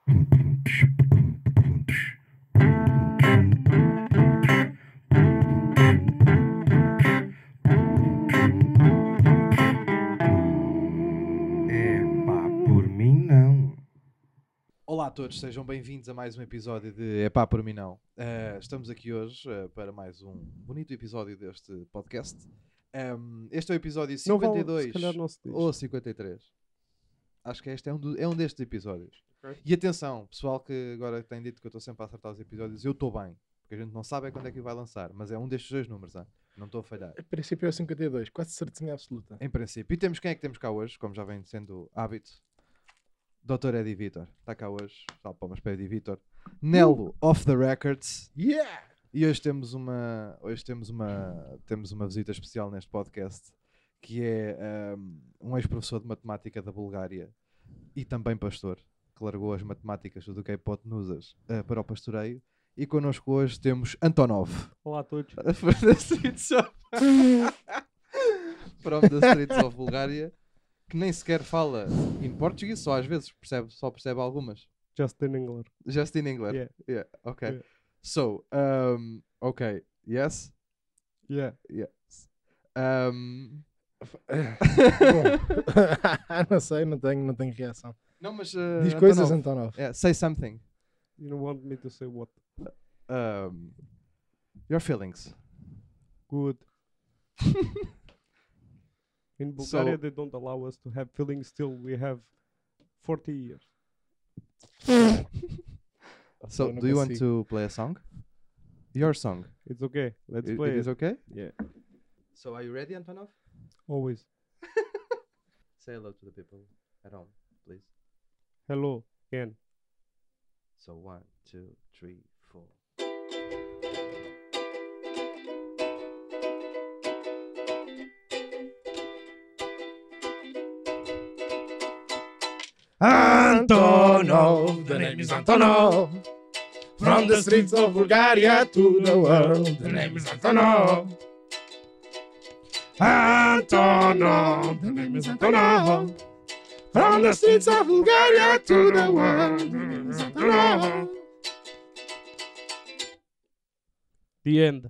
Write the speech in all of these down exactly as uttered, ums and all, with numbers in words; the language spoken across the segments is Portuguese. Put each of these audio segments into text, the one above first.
Olá a todos, sejam bem-vindos a mais um episódio de É Pá Por Mim Não. Uh, estamos aqui hoje uh, para mais um bonito episódio deste podcast. Um, este é o episódio cinquenta e dois não vale, não ou cinquenta e três. Acho que este é um, do, é um destes episódios. Okay. E atenção, pessoal que agora tem dito que eu estou sempre a acertar os episódios, eu estou bem. Porque a gente não sabe é quando é que vai lançar, mas é um destes dois números, hein? Não estou a falhar. Em princípio é o cinquenta e dois, quase certeza absoluta. Em princípio. E temos quem é que temos cá hoje, como já vem sendo hábito. doutor Eddie Vitor, está cá hoje, salve palmas para Eddie Vitor. Nelo, uh! Off the Records. Yeah! E hoje temos uma, hoje temos uma, temos uma visita especial neste podcast, que é um, um ex-professor de matemática da Bulgária e também pastor, que largou as matemáticas do que é hipotenusas uh, para o pastoreio. E connosco hoje temos Antonov. Olá a todos. From the streets of... From the streets of Bulgária. Que nem sequer fala em português, só às vezes percebe, só percebe algumas. Just in English. Just in English. Yeah. Yeah. Okay. Yeah. So, um, okay. Yes. Yeah. Yes. Um... não sei, não tenho, não tenho reação. Não, mas uh, diz coisas, Antonov. Yeah, say something. You don't want me to say what? Um, your feelings. Good. In Bulgaria, So, they don't allow us to have feelings till we have forty years. So, do you want to play a song? Your song. It's okay. Let's it, play it. it. Is okay? Yeah. So, are you ready, Antonov? Always. Say hello to the people at home, please. Hello, again. So, one, two, three, four. Antonov, the name is Antonov. From the streets of Bulgaria to the world, the name is Antonov. Antonov, the name is Antonov. From the streets of Bulgaria to the world, the name is Antonov. The end.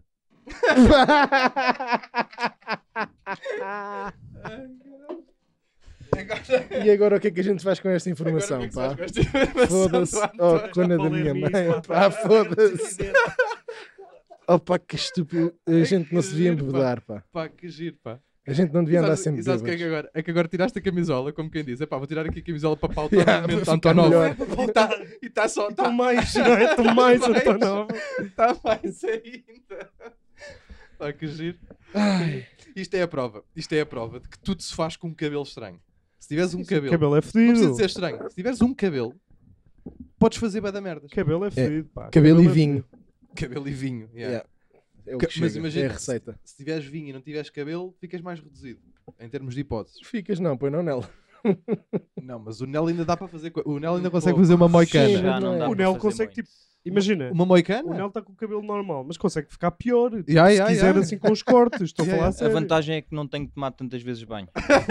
E agora o que é que a gente faz com esta informação, agora, pá? que é que Foda-se, oh, cona da minha mãe, pá, foda-se. Oh pá, que estúpido, a gente não se devia embebedar, pá. Pá, que giro, pá. A gente não devia andar sempre bêbados. E sabes o que é que agora? É que agora tiraste a camisola, como quem diz, é pá, vou tirar aqui a camisola para pautar Yeah, o momento para Antonov. ficar E está e tá só... Estou Tá, mais, não é? Estou mais, Antonov. Está mais ainda. Pá, que giro. Ai. Isto é a prova. Isto é a prova de que tudo se faz com um cabelo estranho. Se tiveres um Esse cabelo... cabelo é Não precisa fedido. de ser estranho. Se tiveres um cabelo, podes fazer bué da merdas. Cabelo é fedido, pá. Cabelo e é vinho. Cabelo e vinho. Yeah. Yeah. É o Ca- que mas chega, imagina, é a receita. Se tiveres vinho e não tiveres cabelo, ficas mais reduzido. Em termos de hipóteses. Ficas não, põe não nela. Não, mas o Nel ainda dá para fazer... co- O Nel ainda consegue Pô, fazer uma sim, moicana. Já não dá O para Nel fazer consegue, muito. tipo, imagina, Uma o moicana? Nel está com o cabelo normal, mas consegue ficar pior. Tipo, Yeah, se yeah, quiser yeah. assim com os cortes, estou Yeah, a falar yeah. A sério. vantagem é que não tenho que tomar tantas vezes banho.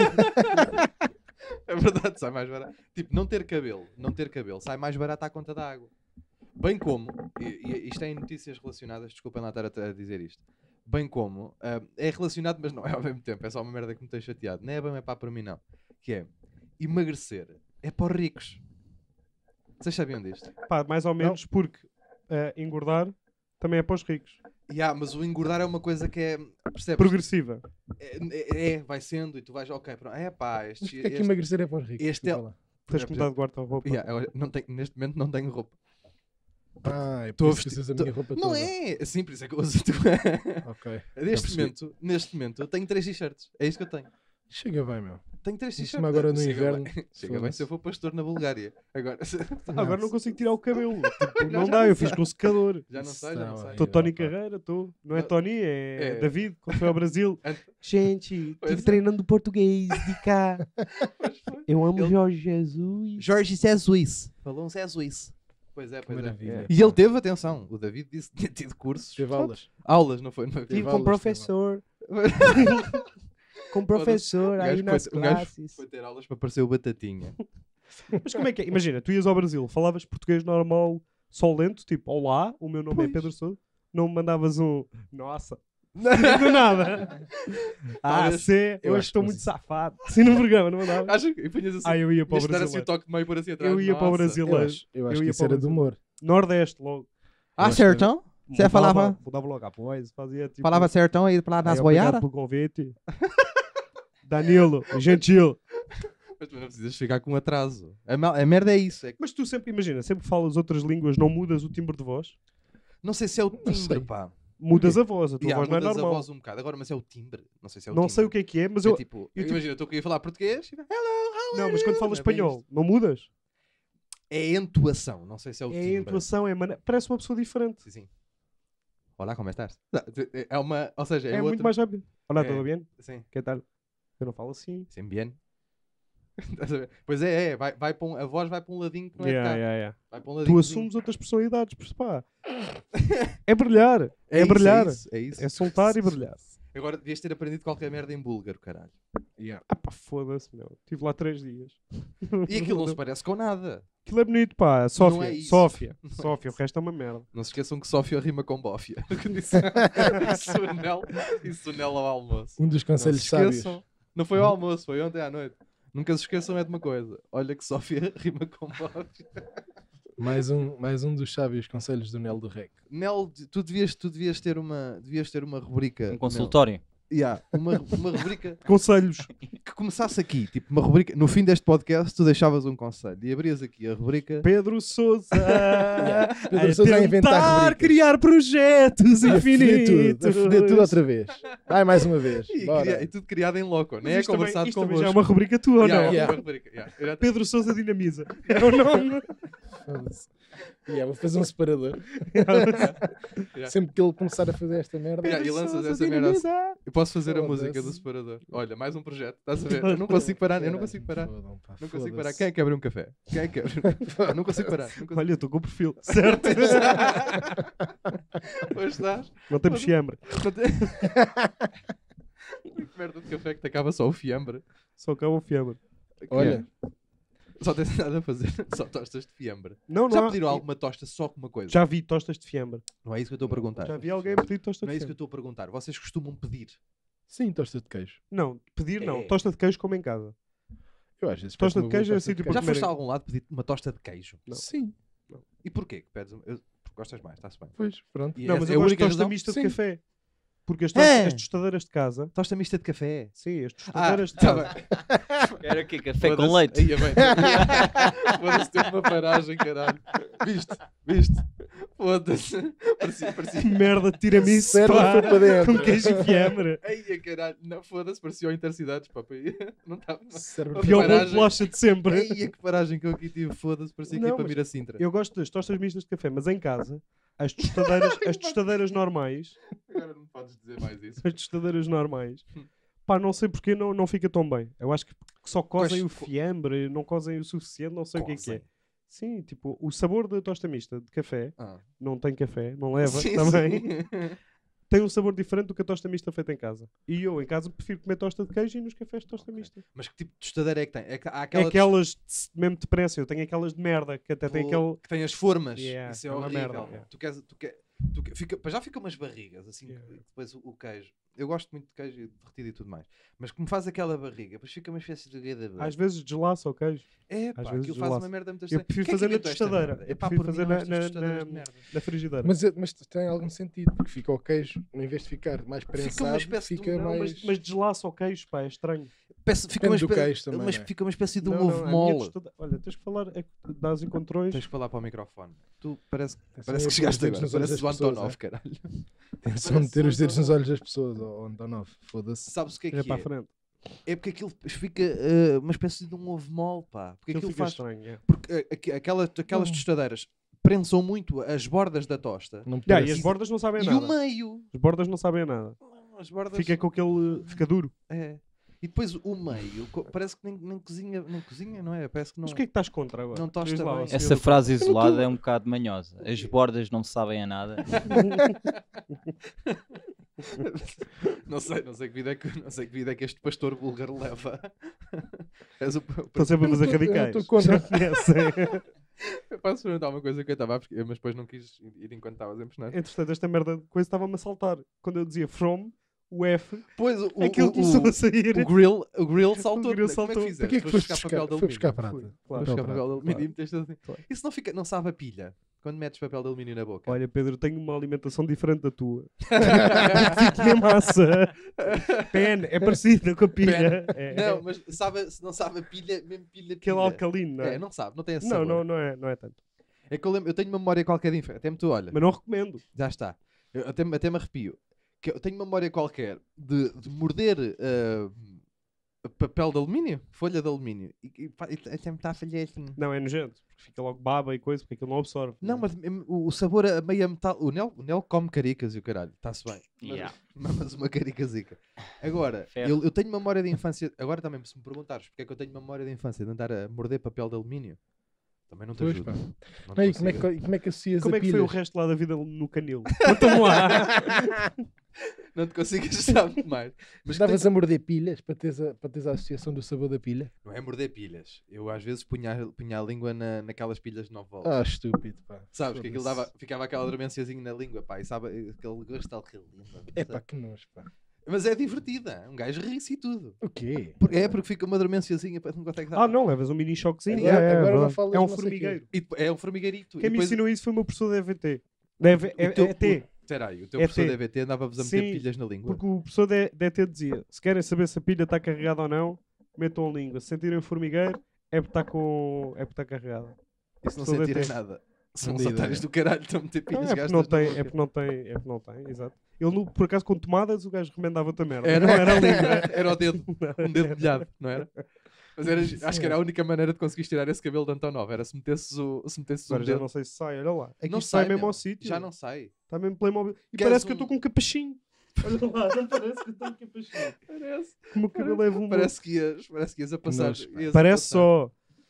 É verdade, sai mais barato. Tipo, não ter cabelo, não ter cabelo, sai mais barato à conta da água. Bem como, e, e isto é em notícias relacionadas, desculpem lá estar a, a dizer isto. Bem como, ah, é relacionado, mas não é ao mesmo tempo, é só uma merda que me tem chateado. Não é bem, é pá para mim não. Que é, emagrecer é para os ricos. Vocês sabiam disto? Pá, mais ou menos, porque eh, engordar também é para os ricos. Yeah, mas o engordar é uma coisa que é, percebes? Progressiva. É, é, é, vai sendo e tu vais, ok, pronto. É pá, este, Porque é que este, emagrecer é para os ricos? este é- Desculpa lá. Tens que mudar de guarda-roupa. yeah, eu não tenho, neste momento não tenho roupa. Ah, é Tô a por isso que vestir- usas a tô- minha roupa Não toda. é, sim, por isso é que eu uso a tua. Ok. Neste percebi. momento, neste momento, eu tenho três t-shirts. É isso que eu tenho. Chega bem, meu. Tenho três Isso t-shirts. agora no Chega inverno, bem. Chega bem foda-se. se eu for pastor na Bulgária. Agora, Ah, agora não consigo tirar o cabelo. Tipo, Já- não já dá, não eu sei. fiz com o secador. já não sei, já não Está sei. bem. Estou Tony opa. Carreira, estou. Não é Ah, Tony, é, é. David, quando foi ao Brasil. Ant- Gente, Pois estive é. treinando português de cá. Pois foi. Eu amo Ele- Jorge Jesus. Jorge Jesus. Falou um Jesus. Pois é, Que pois é. maravilha. E ele teve, atenção, o David disse que tinha tido cursos. Teve aulas. Aulas, não foi? Não foi? Tive Tive aulas, com professor. Com O professor gajo aí foi- nas o gajo classes. Foi ter aulas para parecer o Batatinha. Mas como é que é? Imagina, tu ias ao Brasil, falavas português normal, só lento, tipo, olá, o meu nome Pois. é Pedro Sousa. Não me mandavas um, nossa, do nada. Ah, Talvez- C, eu hoje acho estou que muito isso- safado. Assim no programa, não mandava? Acho que e punhas assim. Ah, eu ia para o ias dar assim o brasileiro. toque de meio por assim atrás. Eu ia para o Nossa. Brasil. Eu acho, eu acho Eu que ia isso para o era de Brasil. humor. Nordeste, logo. Eu Ah, acho que era- sertão? Você Mudava- falava, Mudava logo após, fazia tipo... falava sertão aí lá nas "Ai, obrigado boiadas? pelo convite. Danilo, gentil. Mas tu não precisas ficar com atraso. A, mal- a merda é isso. É que Mas tu sempre, imagina, sempre que falas outras línguas, não mudas o timbre de voz? não sei se é o timbre, sei. pá. Mudas a voz, a tua Yeah, voz não é mudas a normal. voz um bocado. Agora, mas é o timbre. Não sei se é o Não timbre. sei o que é que é, mas É eu... tipo, eu tipo- imagina, eu estou aqui a falar português. e- Hello, how Não, are mas quando you? falas É bem espanhol, isto. não mudas? É a entoação. Não sei se é o É a timbre. entoação, é a maneira... Parece uma pessoa diferente. Sim, sim. Olá, como estás? Não, é uma, ou seja, é, É, outro... muito mais rápido. Olá, É. tudo bem? Sim, Que tal? Eu não falo assim. sim, bien. Estás a ver? Pois é, é. Vai, vai para um, a voz vai para um ladinho que não é Yeah, de cá. yeah, yeah. Vai para um ladinho. Tu assumes outras personalidades, porque, pá, é brilhar. É, isso, brilhar. É isso, é isso. É soltar e brilhar. Agora devias ter aprendido qualquer merda em búlgaro, caralho. Yeah. Ah pá, foda-se, meu. Estive lá três dias. E aquilo não se parece com nada. Aquilo é bonito, pá. Sófia. é isso. Sófia. Não é Sófia. O isso. resto é uma merda. Não se esqueçam que Sófia rima com Bófia. Que disse, disse o Nel, disse o Nel ao almoço. Um dos Não conselhos se sábios. esqueçam. Não foi ao almoço, foi ontem à noite. Nunca se esqueçam é de uma coisa. Olha que Sófia rima com Bófia. Mais um, mais um dos sábios conselhos do Nel do Rec. Nel, tu devias, tu devias ter uma, devias ter uma rubrica. Um consultório. Nel. Yeah, uma, uma rubrica Conselhos. que começasse aqui, tipo uma rubrica. No fim deste podcast, tu deixavas um conselho e abrias aqui a rubrica. Pedro Sousa. Pedro Sousa a inventar tentar rubricas. criar projetos A foder tudo, infinitos. a foder tudo outra vez. Vai mais uma vez. E, Bora. cria- e tudo criado em loco, nem Mas é isto também- conversado isto com também já é uma rubrica tua, ou Yeah, não? yeah, Yeah. uma rubrica, yeah. Eu já- Pedro Sousa Dinamiza. É o nome. Foda-se. Yeah, vou fazer um separador. Yeah. Sempre que ele começar a fazer esta merda. Yeah, e lanças Sousa essa merda assim. Dinamiza. Eu posso fazer a Foda-se. música do separador. Olha, mais um projeto, estás a ver? Eu não consigo parar, eu não consigo parar. Fodam, pá, Não consigo foda-se. parar. Quem é que abre um café? Quem é que abre? Eu não consigo parar. Não consigo. Olha, eu estou com o perfil. Certo. Hoje estás. Não temos fiambre. Não te- Que merda de café que te acaba só o fiambre. Só acaba o fiambre. Olha, Só tens nada a fazer, só tostas de fiambre. Não, não Já há- pediram alguma tosta só com uma coisa? Já vi tostas de fiambre. Não é isso que eu estou a perguntar. Já vi alguém pedir tosta Não de é isso que eu fiambre. estou a perguntar. Vocês costumam pedir? sim, tosta de queijo. Não, pedir não. É. Tosta de queijo como em casa. Eu às vezes Tosta peço de uma boa queijo é tosta assim, tipo, Já primeiro- foste a algum lado pedir uma tosta de queijo? Não. Sim, E porquê que pedes? um- eu- Porque gostas mais, está-se bem. pois, pronto. E Não, essa mas é eu a gosto de única tosta razão? mista de Sim. café. Porque as, tostas, É. as tostadeiras de casa... Tosta mista de café. Sim, as Ah, tostadeiras de tá casa. bem. Era aqui café com Foda-se. leite. Aí, é bem. Foda-se, teve uma paragem, caralho. Viste? Viste? Foda-se. Parecia, parecia. Merda de tiramisu, Serve pá, foi para dentro. com queijo e fiambre. Aí, caralho. Não, foda-se, parecia o Intercidades, pá. Não estava. Serve Pior Pior bolo de paragem. bolacha de sempre. Aí, que paragem que eu aqui tive. Foda-se, parecia que Não, ia para mas Miracintra. Eu gosto das tostas mistas de café, mas em casa, as tostadeiras, as tostadeiras normais, Agora não podes dizer mais isso. as tostadeiras normais, pá, não sei porque não, não fica tão bem. Eu acho que só cozem o Pois, co- fiambre, não cozem o suficiente, não sei o que é que é. Cozem. Sim, tipo, o sabor da tosta mista de café, Ah. não tem café, não leva Sim, também, sim. tem um sabor diferente do que a tosta mista feita em casa. E eu, em casa, prefiro comer tosta de queijo e nos cafés tosta Ok. mista. Mas que tipo de tostadeira é que tem? É que há É aquela aquelas de- mesmo de pressa, eu tenho aquelas de merda, que até tem Pô, aquele... que tem as formas. Yeah, Isso é, é uma horrível. merda, yeah. Tu queres, tu quer, tu quer- fica, pá, já fica umas barrigas, assim, Yeah. que- depois o, o queijo. Eu gosto muito de queijo e derretido e tudo mais. Mas como faz aquela barriga, depois fica uma espécie de gada. Às vezes deslaça o queijo. É, às pá, vezes aquilo faz desolaça. uma merda muito Eu estranha. prefiro Quem é que fazer na inventou esta tostadeira. merda? Eu Epá, prefiro por mim, fazer não, na, estas na, tostadeiras na, de merda. na frigideira. Mas, mas tem algum sentido, porque fica o queijo, em vez de ficar mais uma prensado, espécie de fica um- não, mais... Mas, mas deslaça o queijo, pá, é estranho. Peço- fica, uma Depende do espécie, queijo também, mas não é? fica uma espécie de um Não, não, ovo a minha mole. tostada- Olha, tens que falar é que dás encontrões. Tens que falar para o microfone. Tu parece, Atenção parece aí que chegaste a pôr os agora. dedos nos olhos Parece o das pessoas, Antonov, é? caralho. Atenção de ter os dedos nos olhos das pessoas, ó oh, Antonov, foda-se. Sabes o que é É que para a é? frente. É porque aquilo fica eh, uma espécie de um ovo mole, pá. Porque Aquilo aquilo fica faz. estranho. É. Porque eh, aqu- aquela- aquelas Hum. tostadeiras prensam muito as bordas da tosta Não Já, e parece- as bordas não sabem e nada. o meio. As bordas não sabem nada. As bordas. Fica com aquele. Fica duro. É. E depois o meio, co- parece que nem, nem cozinha, nem cozinha, não é? Parece que não. Mas o que é que estás contra agora? Não tosta Diz lá, bem. ó senhor Essa do- frase Eu não isolada tô- é um bocado manhosa. As bordas não sabem a nada. Não sei, não sei que vida é que, não sei que, vida é que este pastor búlgaro leva. És o, Estão sempre a fazer Eu radicais. estou contra. Já conhecem. eu posso perguntar uma coisa que eu estava a pesquisar, mas depois não quis ir enquanto estavas a impressionar. Entretanto, esta merda de coisa estava-me a saltar. Quando eu dizia from, o F, Pois, o, aquilo o, começou o, a sair. o grill, o grill saltou. O grill Como é que saltou. fizeste? Para que é que Foste foste buscar buscar, papel de foi buscar alumínio? prata? Claro. Foste buscar Papel papel de prata, alumínio e meteste assim. Claro. Isso não, fica, não sabe a pilha? Quando metes papel de alumínio na boca? Olha, Pedro, tenho uma alimentação diferente da tua. Fiquei massa. Pen, é parecida com a pilha. É, Não, é mas sabe, se não sabe a pilha, mesmo pilha, pilha. aquele alcalino, não é? É, não sabe, não tem esse não, sabor. não, não é, não é tanto. É que eu, lembro, eu tenho uma memória qualquer de infância. Até me tu olha, Mas não recomendo. já está. Eu até, até me arrepio. Que eu tenho uma memória qualquer de, de morder ah, papel de alumínio, folha de alumínio. E, e, pá, e até me está a falhar assim. Não, é nojento. Porque fica logo baba e coisa, porque aquilo não absorve. Não, mas mesmo o, o sabor a meia metal. O Nel, o Nel come caricas e o caralho, está-se bem. Mas, Yeah. mas uma caricazica. Agora, Ferro. eu, eu tenho memória de infância. Agora também, se me perguntares porque é que eu tenho memória de infância de andar a morder papel de alumínio, também não te Pois, ajudo. pá. Não te Não, e como é, consigo. que, e como é que associas Como a é que foi o pilhas? resto lá da vida no canil? Conta-me lá. Não te consigo ajudar muito mais. Mas Estavas tenho- a morder pilhas para teres, a, para teres a associação do sabor da pilha? Não é morder pilhas. Eu às vezes punha, a- punha a língua na, naquelas pilhas de nove volts. Ah, estúpido, pá. Sabes que aquilo Foda-se. dava, ficava aquela dormenciazinha na língua, pá, e sabe aquele gosto alcalino. É pá, que nojo, pá. Mas é divertida, um gajo ri-se e tudo. O quê? Por- É porque fica uma dormenciazinha para não consegue dar. Ah, não, levas um mini choquezinho. Agora- é, é, agora não verdade. falas É um não sei formigueiro. E depois- é um formigueirito. Quem e me depois, ensinou isso foi o meu professor de E V T. Da E V- o teu- E T. Espera aí, o teu É professor T. de E V T andava-vos a meter Sim, pilhas na língua. Porque o professor de E T dizia: se querem saber se a pilha está carregada ou não, metam a língua. Se sentirem o formigueiro, é porque está com... é porque está carregada. Isso não professor de sentirem E T. nada. São Não os dei otários ideia. do caralho, estão a meter Não, pilhas é, porque gastas não na tem, boca. é porque não tem, é porque não tem, exato. Ele, no- por acaso, com tomadas, o gajo recomendava-te a merda. Era, Não era a língua. era o dedo, um dedo molhado, não era? Mas era, acho que era a única maneira de conseguires tirar esse cabelo de Antonov, era se metesses o, se metesses o Agora já dedo. não sei se sai, olha lá. É que Não isto sai sai, mesmo meu. ao sítio. Já não sai. Está mesmo Playmobil. E Queres parece que eu um- estou com um capachinho. Olha lá, não parece que eu estou com um capachinho. Parece. Como o cabelo é volumoso. Parece que ias, parece que ias a passar. nojo, pá. ias a Parece passar. só.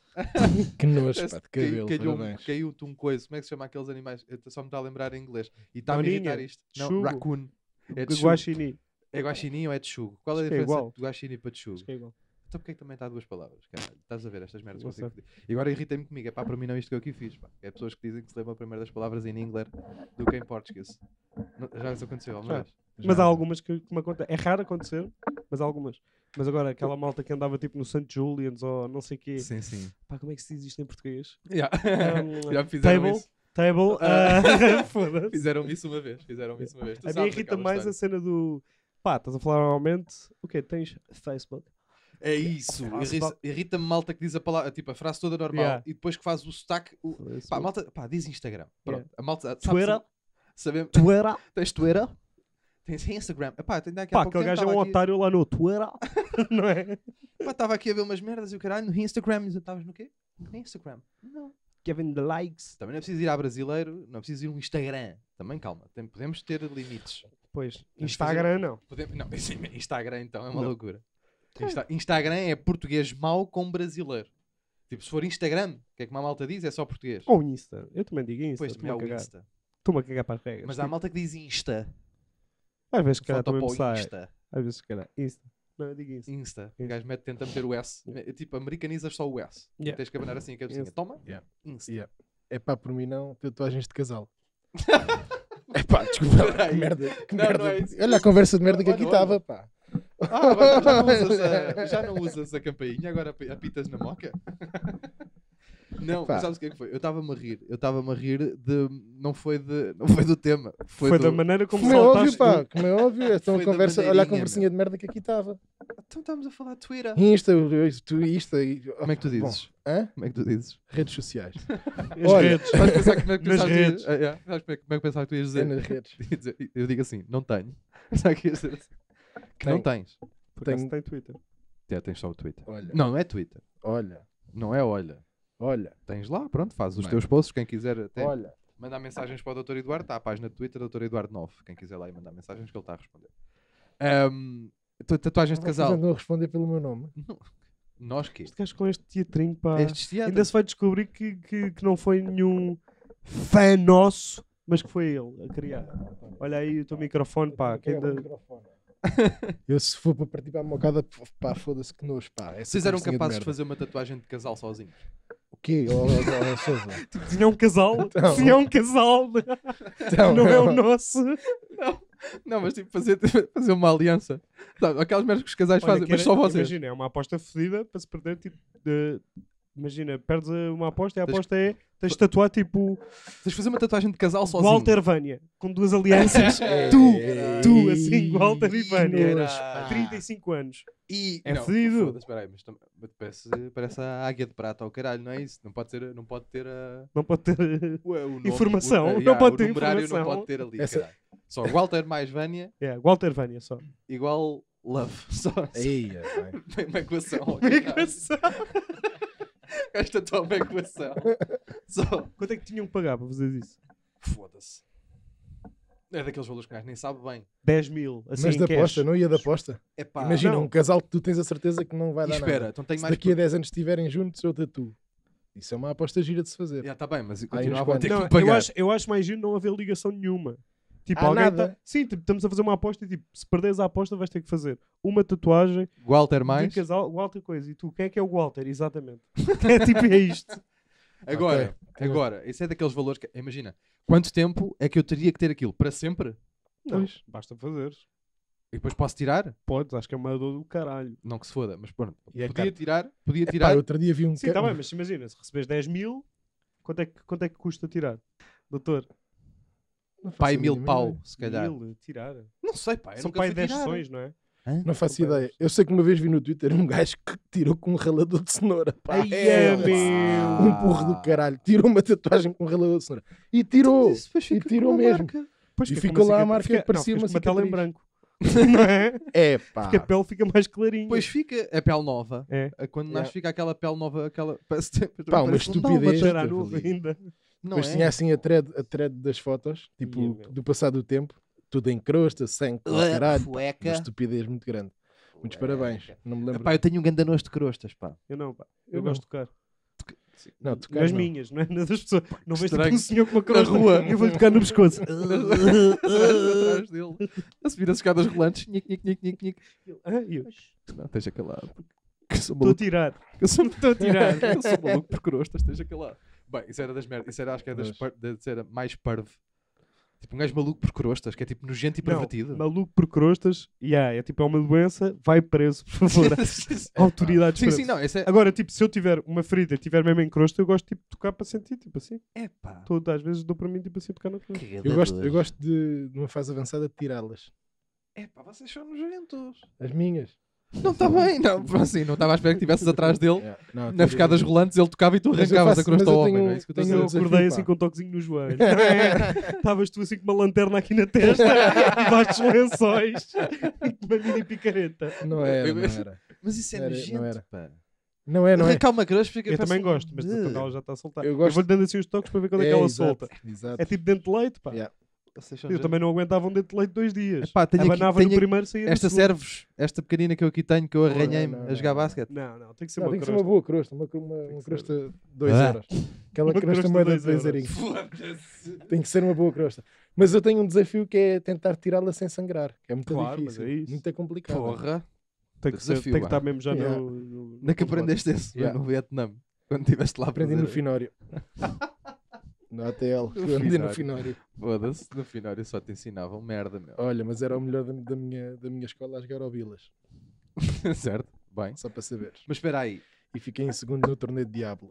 Que nojo, Parece pá, de que caiu- cabelo, caiu um- parabéns. Caiu-te um coisa. Como é que se chama aqueles animais? Eu tô- só me está a lembrar em inglês. E está-me a Doninha, irritar isto. Não, chugo. raccoon. É de chugo. Guaxinim. É guaxinim ou é de chugo? Qual é a Acho que é diferença igual. de guaxinim para de chugo? Acho que é igual. Então porquê que também está duas palavras? Caralho, estás a ver estas merdas que Não eu tenho sei. que dizer. E agora irritei-me comigo. É pá, para mim não é isto que eu aqui fiz. Pá. É pessoas que dizem que se lembram primeiro das palavras em inglês do que em português. Não- Já isso aconteceu alguma Já. vez? Mas Já. há algumas que, que me acontecem. É raro acontecer, mas há algumas. Mas agora, aquela malta que andava tipo no Saint Julian's ou não sei o quê. Sim, sim. Pá, como é que se diz isto em português? Já, Um, Já me fizeram table, isso. Table. Ah. ah, Foda-se. Fizeram isso uma vez. Fizeram isso uma vez. Tu A mim sabes irrita aquela mais história. a cena do. Pá, estás a falar normalmente. O quê? Tens Facebook? É isso. Faço Irrita- pa- Irrita-me malta que diz a palavra, tipo, a frase toda normal Yeah. e depois que faz o sotaque. O... Facebook. Pá, malta, pá, diz Instagram. Pronto. Yeah. A malta sabe, Twitter? Sabemos. Twitter? Tens Twitter? Tens Instagram. Epá, tem daqui a Pá, pouco aquele tempo gajo é um estava aqui- otário lá no Twitter. Não é? Pá, estava aqui a ver umas merdas e o caralho no Instagram. E estavas no quê? No Instagram. Não. Kevin the likes. Também não é preciso ir a brasileiro, não é preciso ir no Instagram. Também calma, tem- podemos ter limites. Pois, Tens Instagram não. Podemos... Não, isso é- Instagram então é uma Não. loucura. Insta- Instagram é português mau com brasileiro. Tipo, se for Instagram, o que é que uma malta diz? É só português. Ou Insta. Eu também digo Insta. Depois também Estou-me é a o cagar. Insta. Estou-me a cagar para as regras. Mas há Tipo, malta que diz Insta. às vezes, cara, Foto também para me o sai. Insta. Às vezes, cara, Insta. Não, eu digo Insta. Insta. O Insta. gajo mete, tenta meter o S. É Tipo, americanizas só o S. E Yeah. tens que abanar assim a cabecinha. Insta. Toma. Yeah. Insta. Yeah. É pá, por mim não, tatuagens de casal. É pá, desculpa, lá, Peraí. que merda. Que Não, merda. não é isso. Olha a conversa de merda que Olha, aqui olha. estava, pá. Ah, agora já não usas a, já não usas a campainha, agora api- apitas na moca? Não, Pá. mas sabes o que é que foi? Eu estava-me a rir. Eu estava-me a rir de... Não foi, de, não foi do tema. Foi, Foi do... da maneira como Como é óbvio, saltaste. pá, como é óbvio. Então Foi a da conversa, olha a maneirinha, conversinha de merda que aqui estava. Então estamos a falar de Twitter. Insta, o- tu, Insta. e- Como é que tu dizes? Bom, hã? Como é que tu dizes? Redes sociais. As Olha, redes. Vais pensar como é que Nas pensaste que ias- redes. Ah, yeah. Sabes como é, como é que pensava que tu ias É dizer? nas redes. Ia dizer- Eu digo assim, não tenho. Sabe que ias dizer assim? Que não tens. Por acaso Tenho- tem Twitter. Já tens só o Twitter. Olha, Não, não é Twitter. olha, Não é olha. olha, Tens lá, pronto, faz os Bem. teus posts, quem quiser até. olha. Mandar mensagens para o doutor Eduardo, está a página de Twitter, doutor Eduardo nove. Quem quiser lá e mandar mensagens que ele está a responder. Ahm, tu- tatuagens de Vocês casal. andam a responder pelo meu nome. Não. Nós que? Este gajo com este teatrinho, pá. Estes Ainda teatros. se vai descobrir que, que, que não foi nenhum fã nosso mas que foi ele a criar. Olha aí o teu microfone, pá. Que ainda... Eu se for para partir para a mocada, pá, foda-se que nojo, pá. Essa Vocês eram conversinha de capazes de merda. fazer uma tatuagem de casal sozinhos? O quê? Oh, oh, oh, Sousa. Se é um casal, Então. se é um casal, Então, não é o nosso. Não, mas tipo, fazer, fazer uma aliança. Sabe, aquelas merdas que os casais Olha, fazem, que mas era- só vocês. Imagina, é uma aposta fodida para se perder, tipo, de... Imagina, perdes uma aposta e a Tens- aposta é, tens de tatuar, tipo, Tens de fazer uma tatuagem de casal sozinho. Walter Vânia, com duas alianças. É, tu, é, tu, é, assim, Walter e Vânia. nojo, Era- pá. trinta e cinco anos. E... É não, fedido. foda-se, espera aí, mas tam- mas parece, parece a águia de prata ao caralho, não é isso? Não pode, ser, não pode ter a... Não pode ter... o, o nome- Informação, o, não yeah, pode o ter numerário informação. não pode ter ali, Essa- caralho. Só Walter mais Vânia É, Walter Vânia só. igual love. Só, só Eia, vai. uma equação. ao Uma caralho. equação. Esta tua uma equação. Só... Quanto é que tinham que pagar para fazer isso? Foda-se. É daqueles valores que o gajo nem sabe bem. dez mil, assim, Mas em da cash. aposta, não ia da aposta. Epá. Imagina, não. um casal que tu tens a certeza que não vai E dar espera, nada. então tenho Se mais... daqui a dez anos estiverem juntos, eu tatuo. Isso é uma aposta gira de se fazer. Já está bem, mas uns continuavam a ter quantos. que Não, eu pagar. acho, eu acho mais giro não haver ligação nenhuma. Tipo, Ah, alguém nada? tá... Sim, tipo, estamos a fazer uma aposta e tipo, se perderes a aposta vais ter que fazer uma tatuagem Walter de mais. casal, Walter coisa. E tu, quem é que é o Walter? Exatamente. É tipo, é isto. Agora, Ok. agora, isso é daqueles valores que... Imagina, quanto tempo é que eu teria que ter aquilo? Para sempre? Não, Pois. basta fazeres. E depois posso tirar? Podes, acho que é uma dor do caralho. Não que se foda, mas pronto. E é Podia caro. tirar, podia Epá, tirar. outro dia vi um... Sim, ca- está bem, mas imagina, se recebes dez mil, quanto é que, quanto é que custa tirar? Doutor, Não faço Pai a mil mínima pau, ideia. se calhar. mil, tirar. Não sei, pá. eu São nunca pai fui dez tirar. sessões, não é? Hã? Não faço São ideia. Eu sei que uma vez vi no Twitter um gajo que tirou com um ralador de cenoura. Pá. Ai, É, é, pá. meu. Um porro do caralho. Tirou uma tatuagem com um ralador de cenoura. E tirou. Isso depois E fica tirou com a mesmo. marca. Pois E que ficou como lá a cicatriz- marca fica- que parecia não, uma fica com tela em cicatriz. branco. não é? É pá. Porque a pele fica mais clarinha. Depois fica a pele nova. É. Quando Yeah. nasce fica aquela pele nova, aquela... Parece, Pá, uma parece um estupidez. dálmata. Era a que eu nuvem vi. ainda. Não Depois é? tinha assim a thread, a thread das fotos, tipo, Ia, meu. do passar do tempo, tudo em crosta, sangue, oh, caralho. pá, Fueca. Uma estupidez muito grande. Muitos parabéns. Não me lembro. Pá, eu tenho um gandanojo de crostas, pá. Eu não, pá. Eu, Eu gosto não. de tocar. Não, tocar Nas não. minhas, não é? Nas das pessoas. Não vejo tipo estranho. um senhor com uma crosta rua. e eu vou-lhe tocar no pescoço. Atrás dele. A subir as escadas rolantes. Nick, nick, nick, nick, nick. Ah, e eu, Não, esteja calado. Que sou Estou a maluco. tirar. Eu sou, Estou a tirar. eu sou maluco por crostas, esteja calado. Bem, isso era das merdas. Isso era, acho que é das Mas- par... de ser mais parvo. Tipo, um gajo maluco por crostas, que é tipo nojento e Não, pervertido. maluco por crostas. Yeah, é tipo, é uma doença. Vai preso, por favor. Autoridades Sim, presas. sim, não. Esse é. Agora, tipo, se eu tiver uma ferida e tiver mesmo em crosta, eu gosto tipo, de tocar para sentir, tipo assim. É pá. Tô, às vezes dou para mim, tipo assim, tocar na crosta. Eu gosto, eu gosto de, numa fase avançada, de tirá-las. É pá, vocês são nojentos. As minhas. Não está bem, não. Assim, não estava à espera que estivesses atrás dele. Yeah. Não, Nas tirei- escadas rolantes ele tocava e tu Mas eu arrancavas faço- a crosta mas eu ao homem, tenho- não é isso que eu estou a tenho Eu dizer? um acordei desafio, assim pá. com um toquezinho no joelho. não é? Estavas tu assim com uma lanterna aqui na testa, debaixo dos lençóis, e uma mini picareta. Não era, não era. Mas isso é Não era- nojento, não era. pá. Não é, não é. Arrancar uma crosta fica... Eu parece também um- gosto, mas Ugh. quando ela já está a soltar. Eu Eu, gosto- vou-lhe dando assim os toques para ver quando é, que ela exato, solta. Exato. É tipo dente de leite, pá. Yeah. Vocês são Eu nojentos. também não aguentava um dente de leite dois dias. Epá, tenho aqui- Abanava tenho no aqui- primeiro e saía no Esta segundo. serve-vos, esta pequenina que eu aqui tenho, que eu arranhei-me não, a não, jogar não. basquete. Não, não, tem que ser Não, uma tem que ser crosta. uma boa crosta. Uma, uma, uma que ser- crosta dois Ah. euros. Aquela Uma crosta crosta moeda de dois dois euros. eurinhos. Tem que ser uma boa crosta. Mas eu tenho um desafio que é tentar tirá-la sem sangrar. Que é muito Claro, mas difícil. é isso. Muito complicado. Porra. Tem que, ser, Desafio, tem que ah. estar mesmo já Yeah. no, no... Onde é que no aprendeste esse Yeah. no Vietnã? Quando estiveste lá a Aprendi no fazer- Finório. No A T L. No Aprendi no Finório. Finório. Foda-se, no Finório só te ensinavam merda, meu. Olha, mas era o melhor da, da minha, da minha escola a jogar ao Vilas. Certo? Bem. Só para saberes. Mas espera aí. E fiquei em segundo no torneio de Diablo.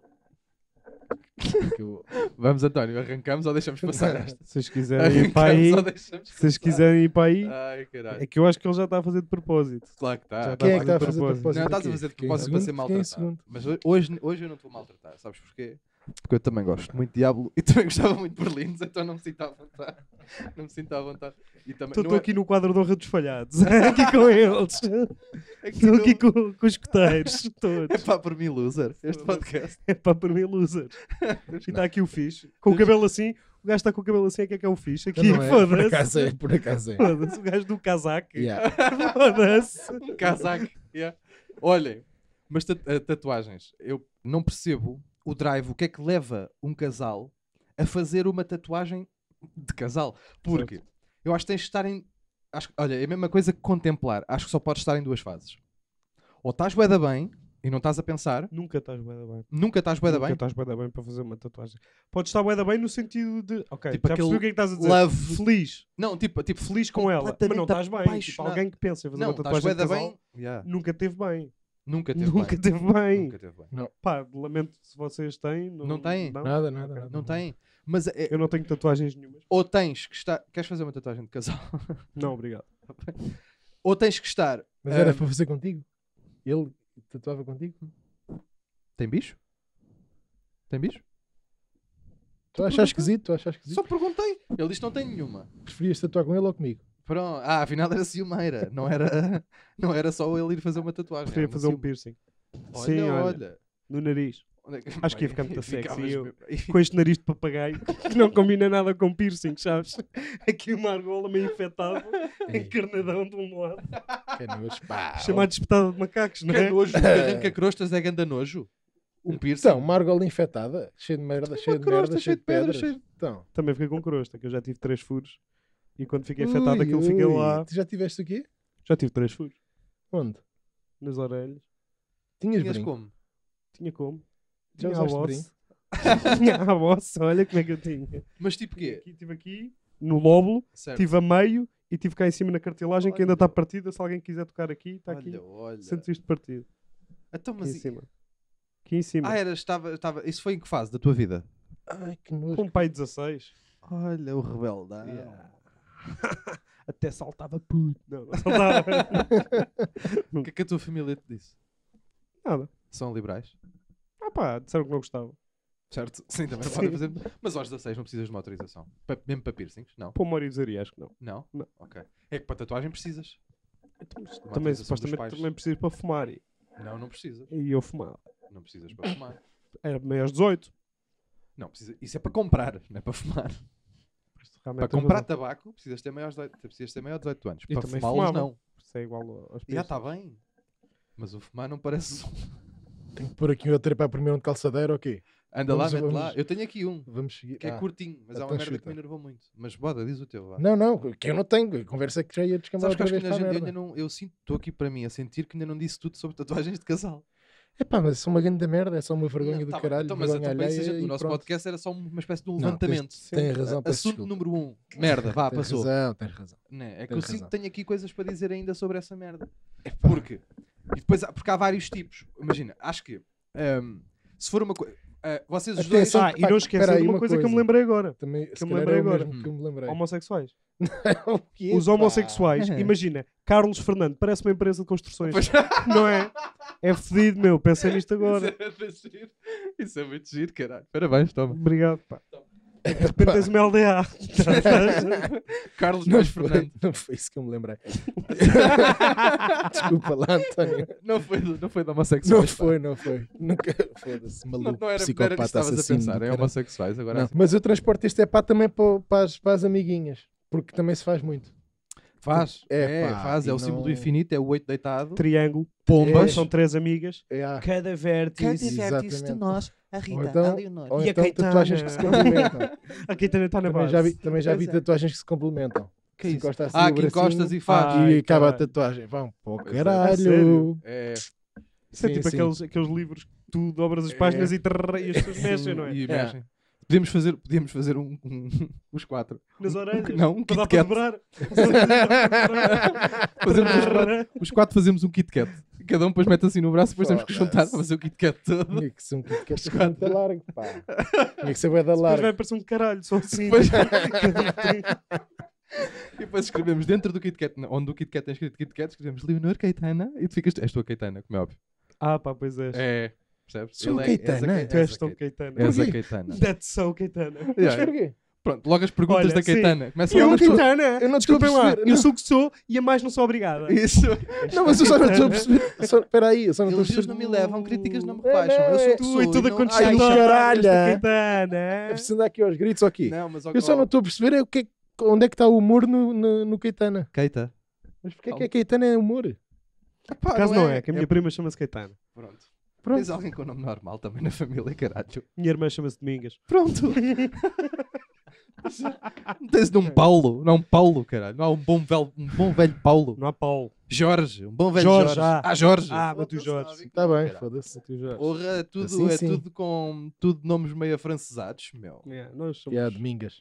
Que eu- Vamos, António, arrancamos ou deixamos passar esta? Se vocês quiserem ir para aí, Arrancamos ou deixamos se vocês passar? quiserem ir para aí, Ai, caralho. é que eu acho que ele já está a fazer de propósito. Claro que Já está. tá Quem é que está a de fazer propósito. propósito? Não, estás a aqui? fazer de Fiquei em propósito para ser segundo, fiquei em maltratado. segundo. Mas ho- hoje, hoje eu não estou maltratado. Sabes porquê? Porque eu também gosto muito de Diablo e também gostava muito de Berlins, então não me sinto à vontade. Não me sinto à vontade. E também, Estou não é- aqui no quadro de honra dos falhados, aqui com eles. aqui Estou não- aqui com, com os escuteiros É todos. pá, por mim, loser. Este podcast. É pá, para mim, loser. E está aqui o fixe. Com o cabelo assim, o gajo está com o cabelo assim, é que é que é o fixe. Aqui, Não é? Por acaso foda-se. é, por acaso é. Foda-se, o gajo do casaco. Yeah. Foda-se. Um casaco. Yeah. Olhem, mas tat- eh, tatuagens. Eu não percebo o drive, o que é que leva um casal a fazer uma tatuagem de casal. Porque eu acho que tens de estar em... Acho, olha, é a mesma coisa que contemplar. Acho que só podes estar em duas fases. Ou estás bué da bem e não estás a pensar. Nunca estás bué da bem. Nunca estás bué da Nunca bem. estás bué da bem para fazer uma tatuagem. Podes estar bué da bem no sentido de... Ok, Tipo já aquele percebi o que é que estás a dizer. love- Feliz. Não, tipo, tipo Feliz com ela. Mas completamente não estás bem. Tipo, apaixonado. alguém que pensa em fazer Não, uma estás tatuagem bué de da casal bem. Yeah. nunca teve bem. Nunca teve Nunca bem. teve bem. Nunca teve bem. Pá, lamento se vocês têm. Não, Não têm? Não? Nada, nada, Ok. nada. Não tem. Mas é- Eu não tenho tatuagens nenhumas. ou tens que estar... Queres fazer uma tatuagem de casal? Não, obrigado. Ou tens que estar... Mas era ah, para fazer contigo? Ele tatuava contigo? Tem bicho? Tem bicho? Tu achas esquisito? Tu achas esquisito? Só perguntei. Ele disse que não tem nenhuma. Preferias tatuar com ele ou comigo? Pronto. Ah, afinal era ciumeira. Não era, não era só ele ir fazer uma tatuagem. Preferia era fazer um ciúme. piercing. Olha, Sim, olha. olha. No nariz. Onde é que- Acho que ia Bem, ficar muito sexy, ficavas eu- mesmo- Com este nariz de papagaio que não combina nada com piercing, sabes? Aqui uma argola meio infectada, encarnadão de um lado. Que nojo. Pá, Chamado de espetada de macacos, não Que é? nojo. Que arranca-crostas é ganda nojo. Um piercing. Então, uma argola infectada, cheia de merda, cheia de crosta, merda, cheia de pedras. cheio de- Então. Também fiquei com crosta, que eu já tive três furos. E quando fiquei infectado, aquilo Ui, fica ui. lá. Tu já tiveste o quê? Já tive três furos. Onde? Nas orelhas. Tinhas Tinhas brinco? como? Tinha como? Já Tinha a usaste voz. Tinha a voz, olha como é que eu tinha. Mas tipo quê? Aqui, tive aqui, no lóbulo, Certo. tive a meio e tive cá em cima na cartilagem que ainda está partida. Se alguém quiser tocar aqui, está aqui. Olha, olha. Sentes isto partido. Então, Aqui mas... em e- cima. Aqui em cima. Ah, era, estava, estava... Isso foi em que fase da tua vida? Ai, que nojo. Com um pai de dezasseis. Olha, o rebeldão. Até saltava puto. Não, não saltava. O que é que a tua família te disse? Nada. São liberais? Ah pá, disseram que não gostava. Certo? Sim, também Sim. podem fazer. Mas aos dezasseis não precisas de uma autorização. Pa- mesmo para piercings? Não. Para uma orizaria, acho que não. Não? Não. Ok. É que para tatuagem precisas. Então, mas Uma também, autorização dos supostamente, pais. também preciso para fumar. E, Não, não precisas. e eu fumava. Não precisas para fumar. Era meio aos dezoito. Não, precisa... isso é para comprar, não é para fumar. Realmente Para tens comprar razão. tabaco, precisas ter maior de dezoito, precisas ter maior de dezoito anos. Eu para também fumá-los, fumava. não. Isso é igual aos Já está piercings. bem. Mas o fumar não parece. Tenho que pôr aqui outro para primeiro um de calçadeira ou quê? Anda Vamos- lá, mete lá. vamos- Eu tenho aqui um, Vamos seguir. que é Ah. curtinho, mas é uma então merda que chuta. me enervou muito. Mas boda, diz o teu. Vá. Não, não, que eu não tenho. A conversa é que já ia descambar Sabes que outra acho que vez ainda, para a gente- eu merda. ainda não. Eu sinto, estou aqui para mim a sentir que ainda não disse tudo sobre tatuagens de casal. Epá, mas isso é uma grande merda, é só uma vergonha Não, do tá bem. caralho, Então, mas vergonha então, para isso, a alheia gente- o e nosso pronto. podcast era só uma espécie de um Não, levantamento. tens- Tens razão, peço Assunto desculpa. número um. Merda, vá, Tens passou. razão, tens razão. Né? É que Tens eu sinto razão. que tenho aqui coisas para dizer ainda sobre essa merda. Epá, Porque, e depois, há- porque há vários tipos. Imagina, acho que ahm, se for uma coisa. vocês os dois. Atenção, Ah, e pá, não esquecer espera de aí, uma uma coisa, que eu me coisa. lembrei agora. Também, que se eu me calhar lembrei é o agora. mesmo que eu me lembrei. Homossexuais. O quê, Os pá? homossexuais, imagina, Carlos Fernando, parece uma empresa de construções. Pois- Não é? É fedido, meu. Pensei nisto agora. Isso é muito giro. Isso é muito giro, caralho. Parabéns, toma. Obrigado, pá. De repente tens uma L D A. Carlos Não mais foi, Fernando. não foi isso que eu me lembrei. Desculpa lá, António. Não foi, do- não foi de homossexuais. Não pá. foi, não foi. Nunca. Foda-se, Não, maluco. não era, não era psicopata, que estavas a assassino pensar, do em caralho. homossexuais. Agora Não, assim. mas eu transporto este é pá também para, para, as, para as amiguinhas. Porque também se faz muito. Faz, É, é, pá, faz, é e o símbolo do não- infinito, é o oito deitado. Triângulo. Pombas. São três amigas. É, ah, Cada vértice. Exatamente. nós, a ou então, ou E a então Caetana? tatuagens que se complementam. A Caetana está na também base. já vi, também já vi Pois é. tatuagens que se complementam. Que Se isso? encosta assim Ah, o que encostas bracinho e faz. e Ai, acaba a caralho. tatuagem. Vão, pô, Pois é. caralho. sério? É. Isso é Sim, tipo sim. aqueles, aqueles livros que tu dobras as É. páginas e, trrr, e as pessoas mexem, não é? E É. mexem. Podíamos fazer, podíamos fazer um, um- os quatro. Nas orelhas. Não, um para dar Kit para Kat. dobrar. Fazemos os quatro, os quatro fazemos um Kit Kat. Cada um depois mete assim no braço e depois temos que Foda-se. juntar para fazer o Kit Kat todo. Tinha que ser um Kit Kat muito largo, pá. Tinha que ser bué da Depois vai largo. parecer um caralho, só assim. Depois- E depois escrevemos dentro do Kit Kat, onde o Kit Kat tem escrito Kit Kat, escrevemos Leonor Caetana e tu ficas. És tu a Caetana, como é óbvio. Ah, pá, pois és. É, percebes? Sou Ele é- Caetana? és a- Tu és és a tão Caetana. Caetana. És a Porquê? Caetana. That's so Caetana. Mas Yeah. porquê? Pronto, logo as perguntas Olha, da sim. Caetana. Começam Eu, logo as perguntas. Caetana, Eu não estou a desculpem lá, perceber, eu não. sou o que sou e a mais não sou obrigada. Isso. Não, mas eu só não estou a perceber. Só- Espera aí, eu só não estou a Elogios perceber. não me levam, críticas não me É, rebaixam. Eu sou o que Tu sou. e tudo a não- acontecer. Ai, Não, caralho. esta Caetana. É preciso andar aqui aos gritos ou quê? Não, mas Eu só não estou a perceber é o que é- onde é que está o humor no, no, no Caetana. Keita. Mas porquê é que a Caetana é humor? Por acaso não é, que a minha prima chama-se Caetana. Pronto. Pronto. Tens alguém com nome normal também na família, caralho. Minha irmã chama-se Domingas. Pronto. Não tens de um Paulo, não um Paulo, caralho. Não há um bom velho, um bom velho Paulo. Não há Paulo. Jorge, um bom velho Jorge, Jorge. ah. Ah, Jorge. Ah, mas tu Foda-se, Jorge. não há vínculo, Está bem, caralho. foda-se. Tu já. Porra, é tudo, Assim é sim. tudo com tudo nomes meio afrancesados, meu. Yeah, nós somos... Que é Domingas.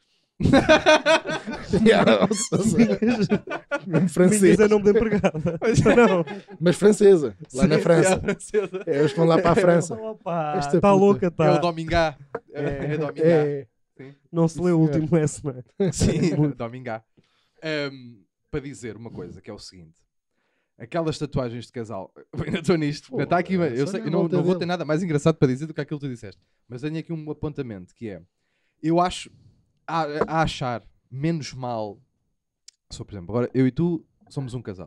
Yeah, ou seja, mesmo francês. Domingas é nome de empregada. Não. Mas francesa, lá na Sim, França. é francesa. É, eles vão lá para a França. Opa, Esta está puta. louca, É o tá. Domingá. É, é Domingá. É, Não se lê o Sim, último S, não é? Sim, Domingá. Um, para dizer uma coisa, que é o seguinte. Aquelas tatuagens de casal, eu ainda estou nisto, Pô, está aqui, eu, só sei, na eu não, volta não vou dele. ter nada mais engraçado para dizer do que aquilo que tu disseste, mas tenho aqui um apontamento, que é, eu acho, a, a achar menos mal, só por exemplo, agora eu e tu somos um casal,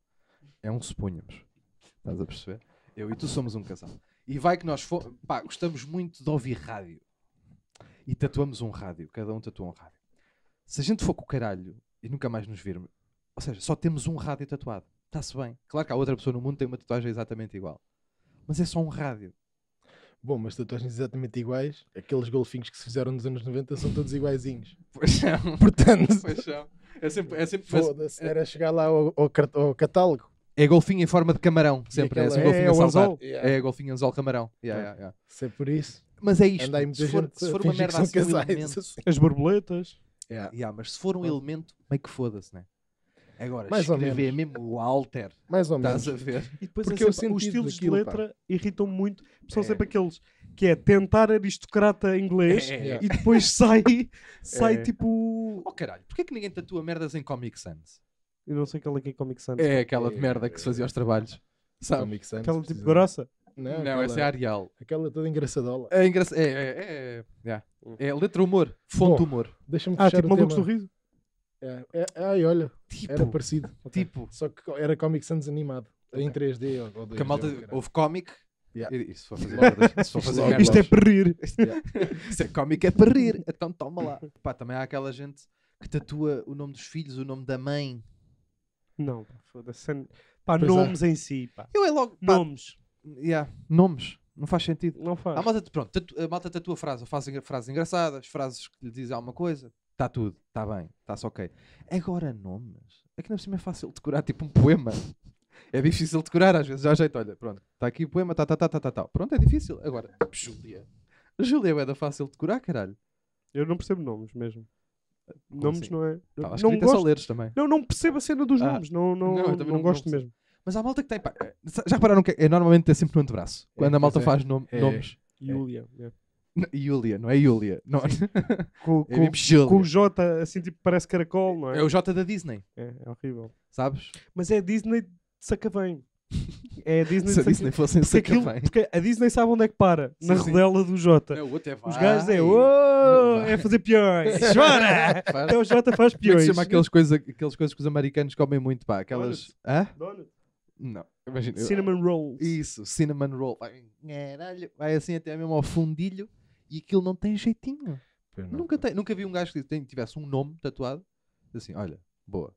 é um suponhamos, estás a perceber? Eu e tu somos um casal, e vai que nós fomos, pá, gostamos muito de ouvir rádio, e tatuamos um rádio, cada um tatua um rádio. Se a gente for com o caralho, e nunca mais nos virmos, ou seja, só temos um rádio tatuado. Está-se bem. Claro que há outra pessoa no mundo que tem uma tatuagem exatamente igual. Mas é só um rádio. bom, mas tatuagens exatamente iguais. Aqueles golfinhos que se fizeram nos anos noventa são todos iguaizinhos. Pois são. Portanto, Pois são. É sempre, é sempre foda-se, é, era chegar lá ao, ao cart- ao catálogo. é golfinho em forma de camarão. Sempre. É, aquela- sempre golfinho é a o saltar. anzol. Yeah. É golfinho anzol camarão. Yeah, yeah, yeah. Se é por isso, Mas é isto. anda aí muita Se for, gente se a for uma fingir que merda são assim, um casais. elemento. assim. As borboletas. Yeah. Yeah, mas se for um elemento, meio que foda-se, né? Agora, Mais ou escrever menos. mesmo o alter. Mais ou menos. Estás a ver? E depois Porque é é o sempre, os sentido estilos daquilo, de pá. letra irritam muito. São É. sempre aqueles que é tentar aristocrata inglês É. e depois sai, sai É. tipo... Oh caralho, porquê que ninguém tatua merdas em Comic Sans? Eu não sei qual é que é Comic Sans. É aquela de É. merda que se fazia aos trabalhos. Sabe? Comic Sans, Aquela tipo precisamente. grossa. Não, Não, aquela, essa é a Arial. aquela toda engraçadola. É engraçado. É, é, é, é, é letra humor. Fonte Bom, humor. Deixa-me Ah, fechar tipo o Malucos do tema. Riso. É, é, ai, olha, Tipo, era parecido. tipo. Só que era Comic Sans animado. Em três D ou, ou dois D. Que a malta, ou caralho. houve cómic. Yeah. E- Isso for fazer merda. Isso for fazer Logo. merda. Isto é para rir. Isso é cómico, é para rir. Então toma lá. Pá, também há aquela gente que tatua o nome dos filhos, o nome da mãe. Não, pá, foda-se. Pá, Pois é. nomes em si, pá. Eu é logo. Pá, Nomes. yeah, nomes. Não faz sentido. Não faz. A malta, pronto, tatu- a malta tatua frase, faz engra- frases engraçadas, frases que lhe dizem alguma coisa. Está tudo, está bem, está-se ok. Agora nomes. É que não é fácil decorar tipo um poema. É difícil decorar às vezes. Já jeito, olha, pronto, está aqui o poema, tá, tá, tá, tá, tá, tá. Pronto, é difícil. Agora, tipo, Júlia. Júlia é da fácil decorar, caralho. Eu não percebo nomes mesmo. nomes assim? não é. Estava não escrito, é só gosto. leres também. Não, não percebo a cena dos Ah. nomes. Não, não, Não, eu não, também não- gosto não percebo. mesmo. Mas há malta que tem, pá, já repararam que é normalmente é sempre no antebraço. Quando a pois malta é. faz nome- É. nomes. Yulia. yeah. N- Yulia, não é Yulia. Não. Com, É com, mesmo Júlia. com o J assim, tipo, parece caracol, não é? É o J da Disney, É, é horrível. sabes? Mas é Disney de Sacavém. É a Disney Se a de Disney Sacavém. fosse em Porque, aquilo- Sacavém. porque a Disney sabe onde é que para. Sim, na sim. rodela do J. Não, o outro é vai. Os gajos é, Não "Oh, vai." é fazer peões. Chora! Faz- Até o J faz Como é que peões. se chama aquelas coisas, aquelas coisas que os americanos comem muito, pá? Aquelas. Hã? Donut. Não, imagina. eu- Cinnamon rolls. Isso, cinnamon roll. Vai, caralho, vai assim até mesmo ao fundilho e aquilo não tem jeitinho. Pois não. Nunca, tem, nunca vi um gajo que tem- tivesse um nome tatuado assim, olha, boa.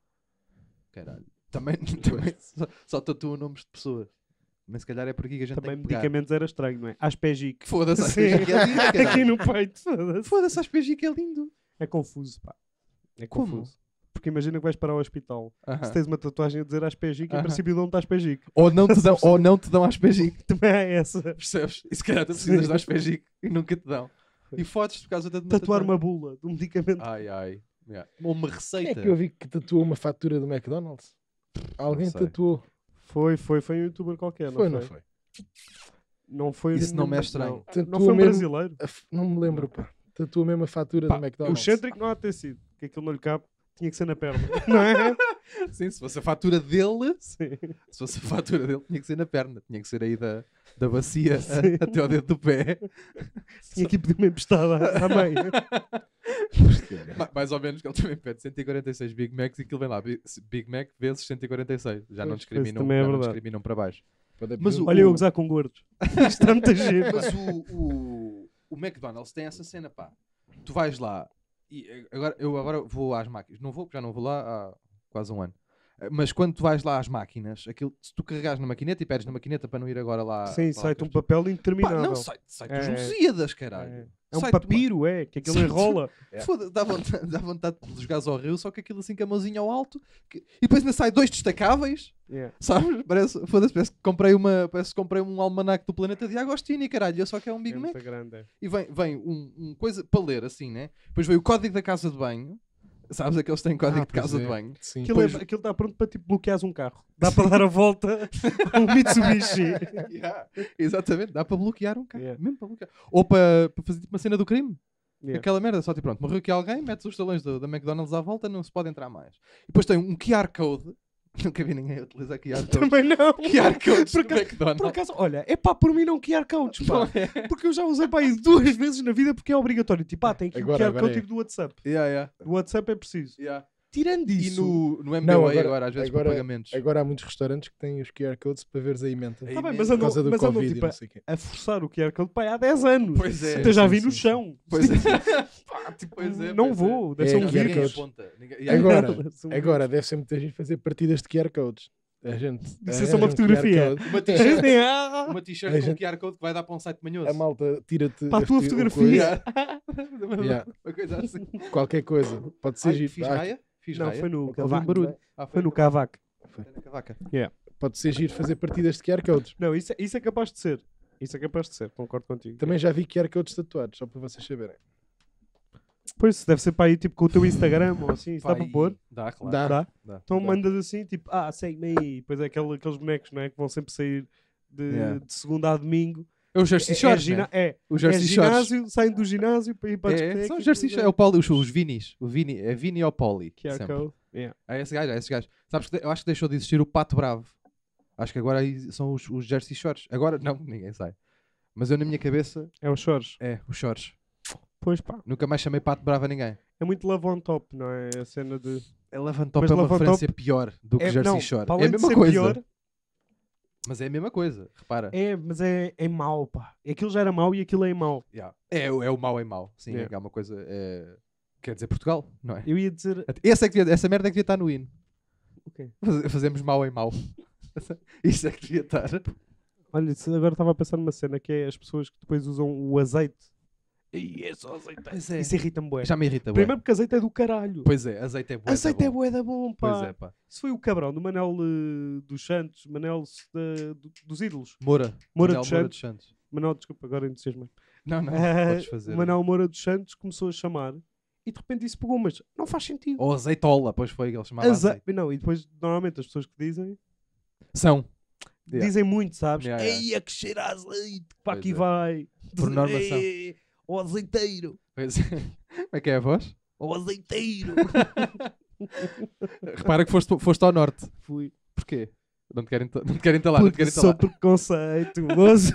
Caralho. Também, também só, só tatuam nomes de pessoas. Mas se calhar é por aqui que a gente Também tem que pegar. medicamentos era estranho, não é? Aspegic. Foda-se, Sim. Aspegic é lindo, caralho. Aqui no peito, foda-se. Foda-se, Aspegic é lindo. É confuso, pá. É Como? confuso. Porque imagina que vais para o hospital. Aham. Se tens uma tatuagem a dizer Aspegic, em Aham. princípio não está Aspegic. Ou não te dão, ou não te dão Aspegic. Também é essa. Percebes? E se calhar tu precisas de Aspegic e nunca te dão. E fodes por causa da Tatuar uma bula de um medicamento. Ai, ai. Yeah. Uma Quem receita. é que eu vi que tatuou uma fatura do McDonald's? Alguém Não sei. tatuou. Foi, foi, foi um youtuber qualquer, Foi, não não foi? foi? Não foi. Isso não me é estranho. Não, Tatuou não foi um mesmo- brasileiro. A f- Não me lembro, pá. Tatuou mesmo a fatura Pá, do o McDonald's. excêntrico não há de ter sido. Porque aquilo não lhe cabe. Tinha que ser na perna. Não é? Sim, se fosse a fatura dele, Sim. se fosse a fatura dele, tinha que ser na perna. Tinha que ser aí da, da bacia a- Sim. até ao dedo do pé. Tinha que ir pedir uma emprestada à mãe. Ma- Mais ou menos que ele também pede cento e quarenta e seis Big Macs e aquilo vem lá. Bi- Big Mac vezes cento e quarenta e seis. Já não Pois, discriminam, também é já não verdade. discriminam para baixo. Pode Mas haver- o- Olha eu a gozar com gordos. Isto está muita gente. Mas o, o, o McDonald's tem essa cena, pá. Tu vais lá e agora, eu agora vou às máquinas. Não vou, porque já não vou lá há quase um ano. Mas quando tu vais lá às máquinas, aquilo, se tu carregares na maquineta e pedes na maquineta para não ir agora lá... Sim, falar sai-te com um as- papel Pá, interminável. não, sai- sai-te É. uns Lusíadas, caralho. É, é um Sai-te uma- papiro, é, que aquilo Sai-te- enrola. É. Foda, dá vontade, dá vontade de jogares ao rio, só que aquilo assim com a mãozinha ao alto. que- E depois ainda sai dois destacáveis, Yeah. sabes? Parece, foda-se, parece que comprei, uma, parece que comprei um almanaque do Planeta de Agostini, caralho. Eu só que é um Big É Mac. muito grande. é. E vem, vem um, um coisa para ler assim, né? Depois vem o código da casa de banho. Sabes aqueles que têm código Ah, de casa pois de é. banho? Sim. Aquilo, é- Pois- aquilo está pronto para tipo bloqueares um carro. Dá para dar a volta a um Mitsubishi. Yeah, exatamente, dá para bloquear um carro. Yeah. Mesmo para bloquear. Ou para, para fazer tipo uma cena do crime. Yeah. Aquela merda, só tipo, pronto, morreu aqui alguém, metes os talões do- da McDonald's à volta, não se pode entrar mais. E depois tem um Q R Code. Nunca vi ninguém utilizar Q R Code. Também não. Q R Codes Por do acaso- McDonald's. Por acaso, olha, é pá, por mim não Q R Codes, pá. Não é? Porque eu já usei para aí duas vezes na vida porque é obrigatório. Tipo, ah, tem aqui o Agora- Q R agora Code é. tipo do WhatsApp. Yeah, yeah, Do WhatsApp é preciso. yeah. Tirando E isso... no, no M B A Não, agora, agora- às vezes agora- para pagamentos. Agora há muitos restaurantes que têm os Q R Codes para veres a emenda. Aí Tá bem, mesmo. mas Por andam, causa do mas andam Covid tipo, e a, não sei o quê. a forçar o Q R Code para aí há dez anos. Pois é. Até já Sim, vi sim, no sim. chão. Pois é. Pá, tipo, Pois é, não pois vou. é. Deve É, ser um Q R Ninguém vírus. Codes. aponta. Ninguém- yeah. Agora, Deve ser um agora deve ser muita gente fazer partidas de Q R Codes. A gente. Isso é só uma arranja um Q R fotografia. Code, Uma t-shirt vírus. uma t-shirt A com gente- Q R Code que vai dar para um site manhoso. A malta tira-te. Para a tua o coisa, fotografia. Yeah. Uma coisa assim. Qualquer coisa. Pode ser Ai, giro. fiz Ah, raia? Fiz Não, raia? foi no ouvi um Cavaco. barulho. Ah, Foi no Cavaco. Foi na cavaca. Pode ser giro fazer partidas de Q R Codes. Não, isso, é- isso é capaz de ser. Isso é capaz de ser, concordo contigo. Também já vi Q R Codes tatuados, só para vocês saberem. Pois, deve ser para aí tipo com o teu Instagram ou assim, isso dá Pá, para e- pôr? Dá, claro. Dá. Dá? Dá. Então Dá. mandas assim, tipo, ah, segue-me aí. Depois é aquele, aqueles bonecos, não é? Que vão sempre sair de, Yeah. de segunda a domingo. É o Jersey É, é, Shorts, gina- né? é, O é Jersey Shorts. ginásio, saem do ginásio para ir para a É, discoteca. são e os Jersey depois Shorts. É o Poli, os, os Vinis. O Vini, é Vini ou Poli. Q R sempre. Code. Yeah. É esse gajo, é esse gajo. Sabes que de- eu acho que deixou de existir o Pato Bravo. Acho que agora aí são os, os Jersey Shorts. Agora não, ninguém sai. Mas eu na minha cabeça É os shorts. é os Shorts. Pois pá. Nunca mais chamei Pato Bravo a ninguém. É muito love on top, não é? A cena de. É Levantop Mas é uma Love on referência pior do que É, Jersey não, Shore. para É além a de mesma ser coisa. pior, Mas é a mesma coisa, repara. é, mas é, é mau, pá. Aquilo já era mau e aquilo é mau. Yeah. É, o- é o mau em mau. Sim, Yeah. é uma coisa. é- Quer dizer Portugal, não é? Eu ia dizer. Esse é que devia- essa merda é que devia estar no hino. Ok. Faz- Fazemos mau em mau. Isso é que devia estar. Olha, se agora estava a pensar numa cena que é as pessoas que depois usam o azeite. E é só azeite. Pois é. Isso irrita-me, bué. Já me irrita, bué. Primeiro porque azeite é do caralho. Pois é, azeite é bué. azeite da é bom. bué da bom, pá. Pois é, pá. Isso foi o cabrão do Manel eh, dos Santos, Manel da- do- dos ídolos. Moura. Moura Manuel dos Moura Santos. dos Santos. Manel, desculpa, agora entusiasmo. Não, não. Eh, Podes fazer. O Manel Moura dos Santos começou a chamar e de repente isso pegou, mas não faz sentido. Ou azeitola, pois foi que ele chamava Aze- azeite. Não, e depois normalmente as pessoas que dizem São. Yeah. dizem muito, sabes? Yeah, yeah. Ei, é que cheira a azeite, para Pois aqui é. vai. Por norma são. Ei, o azeiteiro, Pois é. Como é que é a voz? o azeiteiro. Repara que foste, foste ao norte. Fui. Porquê? Não te querem, ta- não te querem talar, não te Porque querem sou talar. preconceituoso.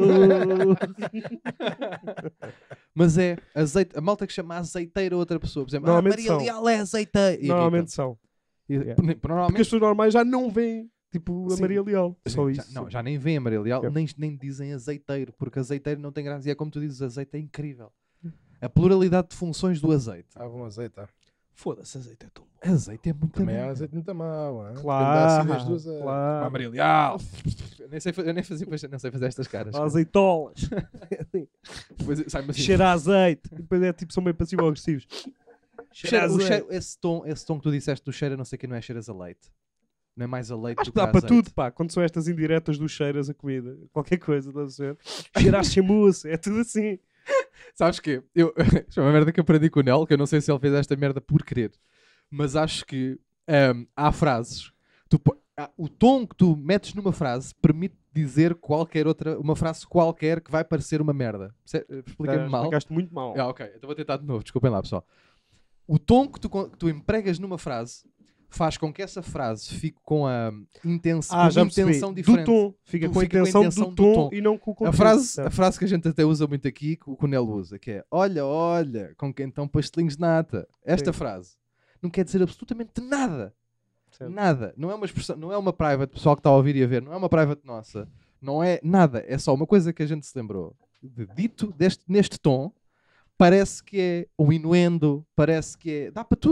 Mas é azeite, a malta que chama azeiteira outra pessoa. Por exemplo, ah, Normalmente Maria são. Leal é azeiteira. E Normalmente são. irrita-me. E- Yeah. por- Porque Normalmente. as pessoas normais já não veem, tipo, a Sim. Maria Leal. Só já, isso. não, já nem vem a Maria Leal, Yeah. nem, nem dizem azeiteiro, porque azeiteiro não tem graça. E é como tu dizes, azeite é incrível. A pluralidade de funções do azeite. Ah, bom azeite, tá. Foda-se, azeite é tão bom. Azeite é muito Também bom. há azeite muito mau. hein? Claro, Depende da acidez do azeite. Ah, claro. Maria Leal. Eu nem sei, fa- eu nem fazia, não sei fazer estas caras. Azeitolas. Depois sai-me assim. Cheira a azeite. E depois é tipo, são meio passivo-agressivos. Cheira- o azeite. cheiro- esse, tom, esse tom que tu disseste do cheiro, não sei o que, não é cheiras a leite. Não é mais a leite Acho do que dá a para azeite. tudo, pá. Quando são estas indiretas dos cheiras a comida. Qualquer coisa, estás a ver? Cheira a chamuça. É tudo assim. Sabes que eu, isto é uma merda que aprendi com o Nel, que eu não sei se ele fez esta merda por querer, mas acho que ahm, há frases, tu po- há- o tom que tu metes numa frase permite dizer qualquer outra, uma frase qualquer que vai parecer uma merda. Perce- Explica-me Ah, mal. Explicaste muito mal. Ah, ok, então vou tentar de novo, desculpem lá pessoal. O tom que tu, con- que tu empregas numa frase faz com que essa frase fique com a intenção, Ah, com já uma percebi. intenção Do diferente. tom. Fica Tu com a fica com a intenção, intenção do, do tom tom. e não com o A conteúdo. frase, a Certo. frase que a gente até usa muito aqui, que o que o Nel usa, que é olha, olha, com quem estão pastelinhos de nata. Esta Sim. frase não quer dizer absolutamente nada. Certo. Nada. Não é uma expressão, não é uma private, pessoal que está a ouvir e a ver, não é uma private nossa. Não é nada. É só uma coisa que a gente se lembrou. De dito deste, neste tom, parece que é um inuendo, parece que é... Dá para tudo.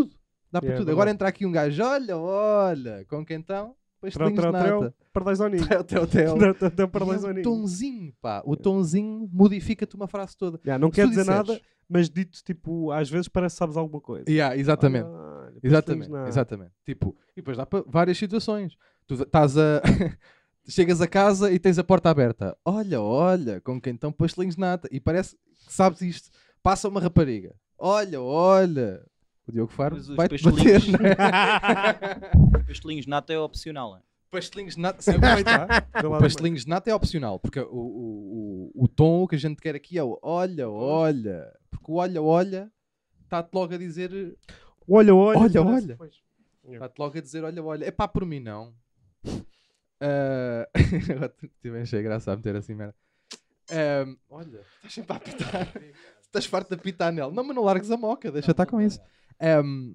Dá para Yeah, tudo. é Agora verdade. entra aqui um gajo, olha, olha, com quentão, Trau, pastelinhos de trau, trau, nata. pardais ao ninho. Trau, trau, trau. Trau, trau, trau, E pardais é ao o ninho. tonzinho, pá. O tonzinho modifica-te uma frase toda. Yeah, não Se quer tu dizer disseres- nada, mas dito, tipo, às vezes parece que sabes alguma coisa. Yeah, exatamente. Olha, olha, pastelinhos Exatamente, de nata. exatamente. Tipo, e depois dá para várias situações. Tu estás a. Chegas a casa e tens a porta aberta. Olha, olha, com quentão pastelinhos de nata. E parece que sabes isto. Passa uma rapariga. Olha, olha. O Diogo Faro Mas os vai-te pastelinhos- bater, não é? Pastelinhos de nata é opcional. É? Pastelinhos de nata. Sim, Aproveitar, vê lá o pastelinhos de nata é opcional. Porque o, o, o, o tom que a gente quer aqui é o olha, olha. Porque o olha, olha está-te logo a dizer. Olha, olha. Olha, parece- olha. pois. Está-te logo a dizer, olha, olha, é pá, por mim não. Ah, Agora tive encher graça a meter assim, merda. Ahm, olha, estás sempre a apitar. Estás farto de apitar nele. Não, mas não largues a moca, deixa estar com isso. Ahm,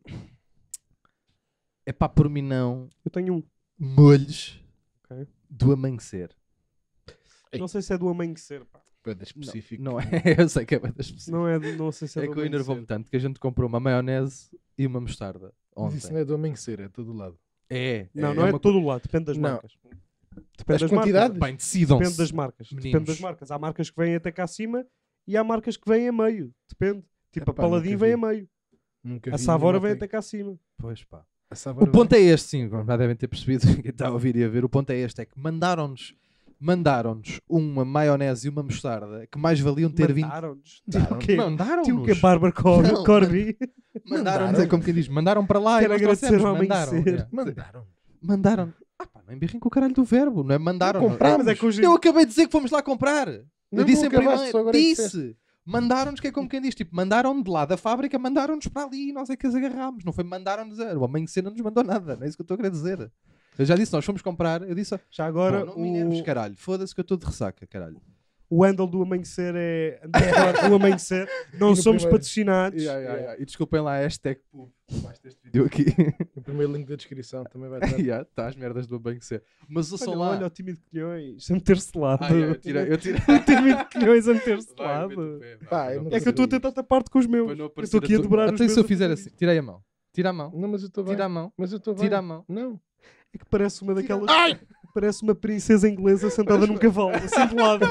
é pá, por mim não. Eu tenho um. Molhos Ok. do amanhecer. Ei. Não sei se é do amanhecer, pá. Bada específico. Não é, eu sei que é bem específico. Não é, do- não sei se é, É do que eu enervou-me amanhecer. tanto que a gente comprou uma maionese e uma mostarda Mas ontem. isso não é do amanhecer, é todo lado. É, Não, não é, uma de todo o lado, depende das Não. marcas. Depende As das quantidades? marcas. Bem, decidam-se. Depende das marcas. Depende Meninos. das marcas. Há marcas que vêm até cá acima e há marcas que vêm a meio. Depende. Tipo, Epá, a Paladin nunca vem a vi. meio. Nunca A vi Savora nenhuma vem até- até cá acima. Pois pá. A Savora O ponto vem. é este, sim, como já devem ter percebido, quem está a ouvir e a ver, o ponto é este, é que mandaram-nos mandaram-nos uma maionese e uma mostarda que mais valiam ter vindo... Mandaram-nos. Mandaram. Tipo o quê? Mandaram-nos. Tipo o quê? Bárbara Cor Não, Corby? Mandaram-nos, é como quem diz, mandaram para lá Quero e nós agradecer trouxemos, ao mandaram. amanhecer. Yeah. Mandaram. Mandaram. Ah pá, não embirrem com o caralho do verbo, não é mandaram. Não compramos. Mas é que hoje... Eu acabei de dizer que fomos lá comprar. Não, eu disse não em acabaste, primeiro, só agora é que disse. Mandaram-nos, que é como quem diz, tipo, mandaram de lá da fábrica, mandaram-nos para ali e nós é que as agarrámos. Não foi mandaram-nos, a- o amanhecer não nos mandou nada, não é isso que eu estou a querer dizer. Eu já disse, nós fomos comprar, eu disse, Já agora, agora, não me enerves, o, caralho, foda-se que eu estou de ressaca, caralho. o handle do amanhecer é... underscore do amanhecer. Não no somos primeiro. patrocinados. Yeah, yeah, yeah. E desculpem lá a hashtag pub, debaixo deste vídeo aqui. O primeiro link da descrição também vai estar. yeah, tá as merdas do amanhecer. Mas eu sou Olha, lá. olha o tímido de Colhões a meter-se de lado. Ah, yeah, eu tirei, eu tirei. O tímido de Colhões a meter-se de Vai, lado. mete o pé, vai, Pá, vai, eu não não É que eu estou a Fazer tentar tapar-te com os meus. Para não Eu aparecer estou aqui a tua- dobrar os Até meus se eu a fizer fazer assim, tirei a mão. Tira a mão. Não, mas eu estou bem. Tira a mão. Mas eu estou bem. Tira a mão. Não. É que parece uma daquelas. Ai! Parece uma princesa inglesa sentada num cavalo, assim de lado.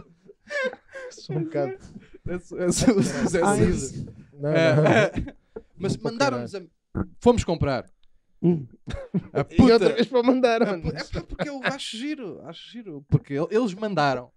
Só um bocado. Esse- esse- o José Ai. Cid. Não, É, não. é. Mas Vou para mandaram-nos a... Fomos comprar. Hum. A E puta... outra vez para mandar. a mano. pu- É p- porque eu acho giro. Acho giro. Porque el- eles mandaram.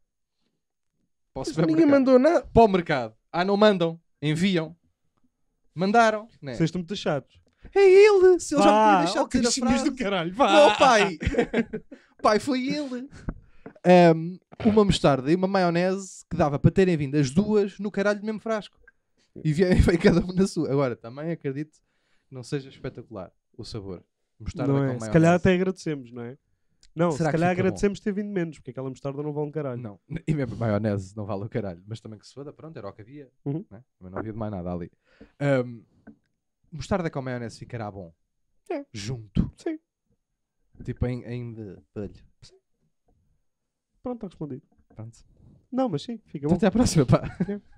Para o Mas ninguém supermercado. mandou nada. Para o mercado. Ah, não mandam. Enviam. Mandaram. Né? Vocês estão muito chatos. É ele. Se ele já me Vá, tinha deixado oh, de dizer a Cristinhas frase. do caralho. Vá. Não, pai. Pai, foi ele. Ahm, uma mostarda e uma maionese que dava para terem vindo as duas no caralho do mesmo frasco. E veio veio cada uma na sua. Agora, também acredito que não seja espetacular o sabor. Mostarda Não com é? maionese. Se calhar até agradecemos, não é? Não, Será se que calhar fica agradecemos ter vindo menos, porque aquela mostarda não vale um caralho. Não. E mesmo a maionese não vale o caralho. Mas também que se foda, pronto, era o que havia. Uhum. Né? Também não havia de mais nada ali. Ahm, mostarda com maionese ficará bom. É. Junto. Sim. Tipo em, em de palho. Pronto, está respondido. Pronto. Não, mas sim, fica Então bom. até à próxima, pá.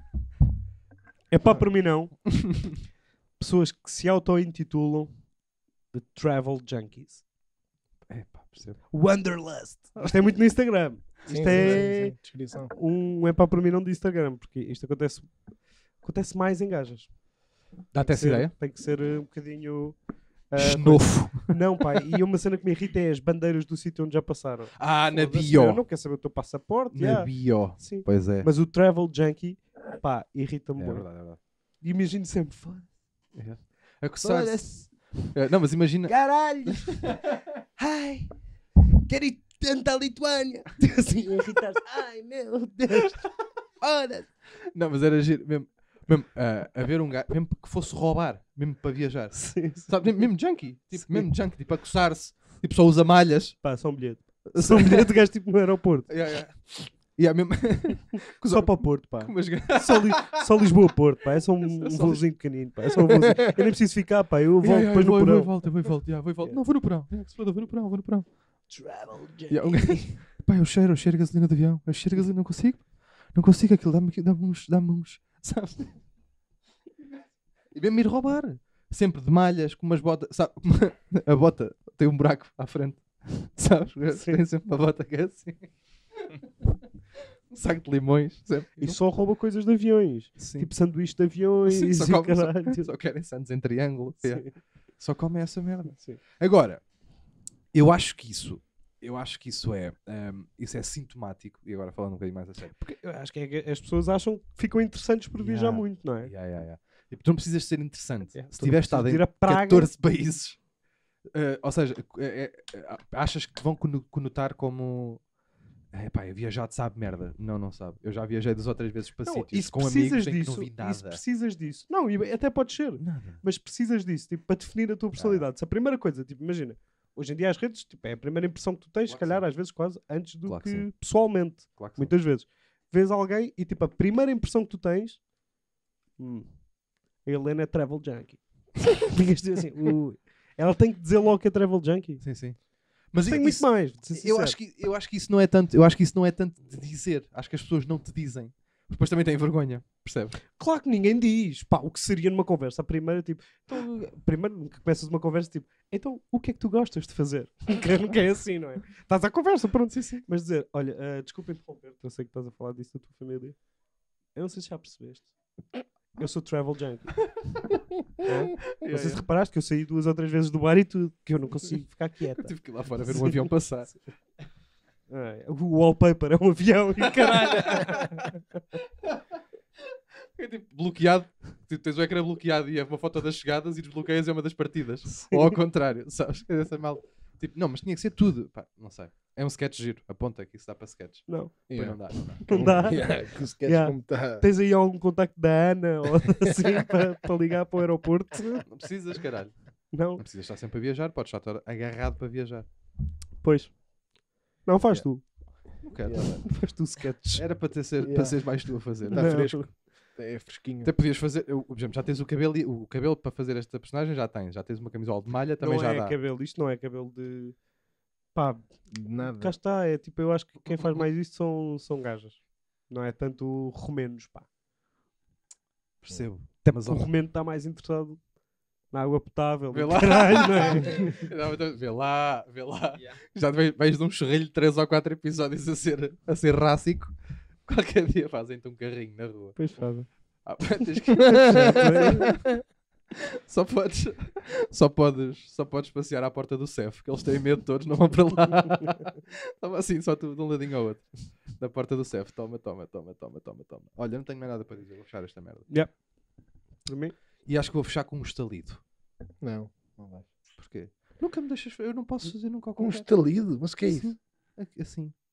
É pá, para mim não. Pessoas que se auto-intitulam de Travel Junkies. É pá, percebo. Wanderlust. Isto é muito no Instagram. Sim, Isto sim, é sim, sim. Descrição. um é pá, para mim não de Instagram, porque isto acontece, acontece mais em gajas. Dá-te essa Ser- ideia? Tem que ser uh, um bocadinho... uh, Xenofo. Não, pai. E uma cena que me irrita é as bandeiras do sítio onde já passaram. Ah, na Foda-se, bio. Eu não quero saber o teu passaporte. Na yeah. bio. Sim. Pois é. Mas o Travel Junkie, pá, irrita-me É muito. verdade, é verdade. E imagino sempre, foda-se. É. A coçar-se. Foda-se. É, não, mas imagina. Caralho! Ai! Quero ir tanto à Lituânia! Assim, irritar-se. Ai, meu Deus! Foda-se! Não, mas era giro. Mesmo, mesmo ah, a ver um gajo. Mesmo que fosse roubar. Mesmo para viajar. Sim, sim. Sabe? Mesmo junkie. Tipo, Sim. mesmo junkie. Tipo, a coçar-se. Tipo, só usa malhas. Pá, só um bilhete. Só um bilhete de gajo tipo no aeroporto. Yeah, yeah. Yeah, mesmo... Só para o Porto, pá. Com umas ga- Só, li só Lisboa-Porto, pá. É só um, um Só voozinho pequenino, pá. É só um voozinho. Eu nem preciso ficar, pá. Eu volto Yeah, yeah, depois no vou, porão. Vou, volto, vou, volto. Yeah, vou, volto. Não, vou no porão. Yeah, que se foda, vou no porão, vou no porão. Travel Yeah, um gajo... Pá, eu cheiro, eu cheiro a gasolina de avião. Eu cheiro a gasolina, não consigo. Não consigo aquilo. Dá-me dá uns, dá uns, sabes? E mesmo ir roubar. sempre de malhas, com umas botas. Sabe, a bota tem um buraco à frente. Sabes? Tem sempre uma bota que é assim. Um saco de limões. Sempre. E só rouba coisas de aviões. Sim. Tipo sanduíche de aviões. Sim, só, e come, só, caralho. só querem santos em triângulo. Sim. É. Só comem essa merda. Sim. Agora, eu acho que isso, eu acho que isso é, um, isso é sintomático. E agora falando um bocadinho mais a sério. Porque eu acho que é que as pessoas acham que ficam interessantes por viajar Yeah. muito, não é? Yeah, yeah, yeah. Tipo, tu não precisas ser interessante. Yeah, Se tu não tiveres precisas estado de ir em a Praga. catorze países, uh, ou seja, é- é- é- achas que te vão cono- conotar como é pá, viajar sabe merda. Não, não sabe. Eu já viajei duas ou três vezes para Não, sítios e se com amigos precisas em que disso, não vi e se nada. precisas disso, não, e até pode ser, Nada. mas precisas disso, tipo, para definir a tua personalidade. Se a primeira coisa, tipo, imagina, hoje em dia as redes, tipo, é a primeira impressão que tu tens, se Claro que calhar, sim. às vezes quase antes do Claro que que, sim. pessoalmente, Claro que sim. muitas vezes. Vês alguém e, tipo, a primeira impressão que tu tens, hum, a Helena é travel junkie. Ficas dizer assim, ui. Ela tem que dizer logo que é travel junkie. Sim, sim. Mas Tem isso- muito mais. de ser Eu sincero. acho, que, eu acho que isso não é tanto, eu acho que isso não é tanto de dizer. Acho que as pessoas não te dizem. Depois também têm vergonha, percebes? Claro que ninguém diz. Pá, o que seria numa conversa? A primeira, tipo, então, primeiro que começas uma conversa, tipo, então, o que é que tu gostas de fazer? Que nunca é assim, não é? Estás à conversa, pronto. Sim, sim. Mas dizer, olha, uh, desculpa interromper-te, eu sei que estás a falar disso da tua família. Eu não sei se já percebeste. Eu sou travel junkie. É? Não sei se reparaste que eu saí duas ou três vezes do bar e tudo, que eu não consigo ficar quieta. Tive que ir lá fora ver um avião passar. É, o wallpaper é um avião e caralho. É tipo bloqueado. Tipo, tens o ecrã bloqueado e é uma foto das chegadas e desbloqueias é uma das partidas. Ou ao contrário, sabes? Essa mal. Tipo, não, mas tinha que ser tudo. Pá, não sei. É um sketch giro. Aponta que isso dá para sketch. Não, Depois Yeah. não dá. Não dá. não dá. Yeah, que o sketch Yeah. como tá. Tens aí algum contacto da Ana ou assim para, para ligar para o aeroporto? Não precisas, caralho. Não? Não precisas estar sempre a viajar. Podes só estar agarrado para viajar. Pois. Não, faz Yeah. tu. Não quero. Yeah. Faz tu sketch. Era para, ter ser, Yeah. para seres mais tu a fazer. Tá Não. fresco. É fresquinho. Até podias fazer, eu, por exemplo, já tens o cabelo, e- o cabelo para fazer esta personagem, já tens, já tens uma camisola de malha, também Não já é dá. cabelo, isto não é cabelo de... Pá, De nada. cá está, é tipo, eu acho que quem faz mais isto são, são gajas. Não é tanto romenos, pá. Percebo. Até Mas, porque o ó, romeno está mais interessado na água potável. Vê e lá. caralho, não é? Não, então, vê lá, vê lá. Yeah. Já vais, vais de um chorrilho de três ou quatro episódios a ser, a ser rássico. Qualquer dia fazem-te um carrinho na rua. Pois fazem. Ah, tens que... só podes, só podes, só podes passear à porta do C E F, que eles têm medo todos, não vão para lá. Estava assim, só tu de um ladinho ao outro. Da porta do C E F, toma, toma, toma, toma, toma, toma. Olha, não tenho mais nada para dizer, vou fechar esta merda. Yeah. Para mim, E acho que vou fechar com um estalido. Não, não vai. Porquê? Nunca me deixas, eu não posso fazer nunca ao Com um contrário. estalido? Mas o que é isso? Assim, assim.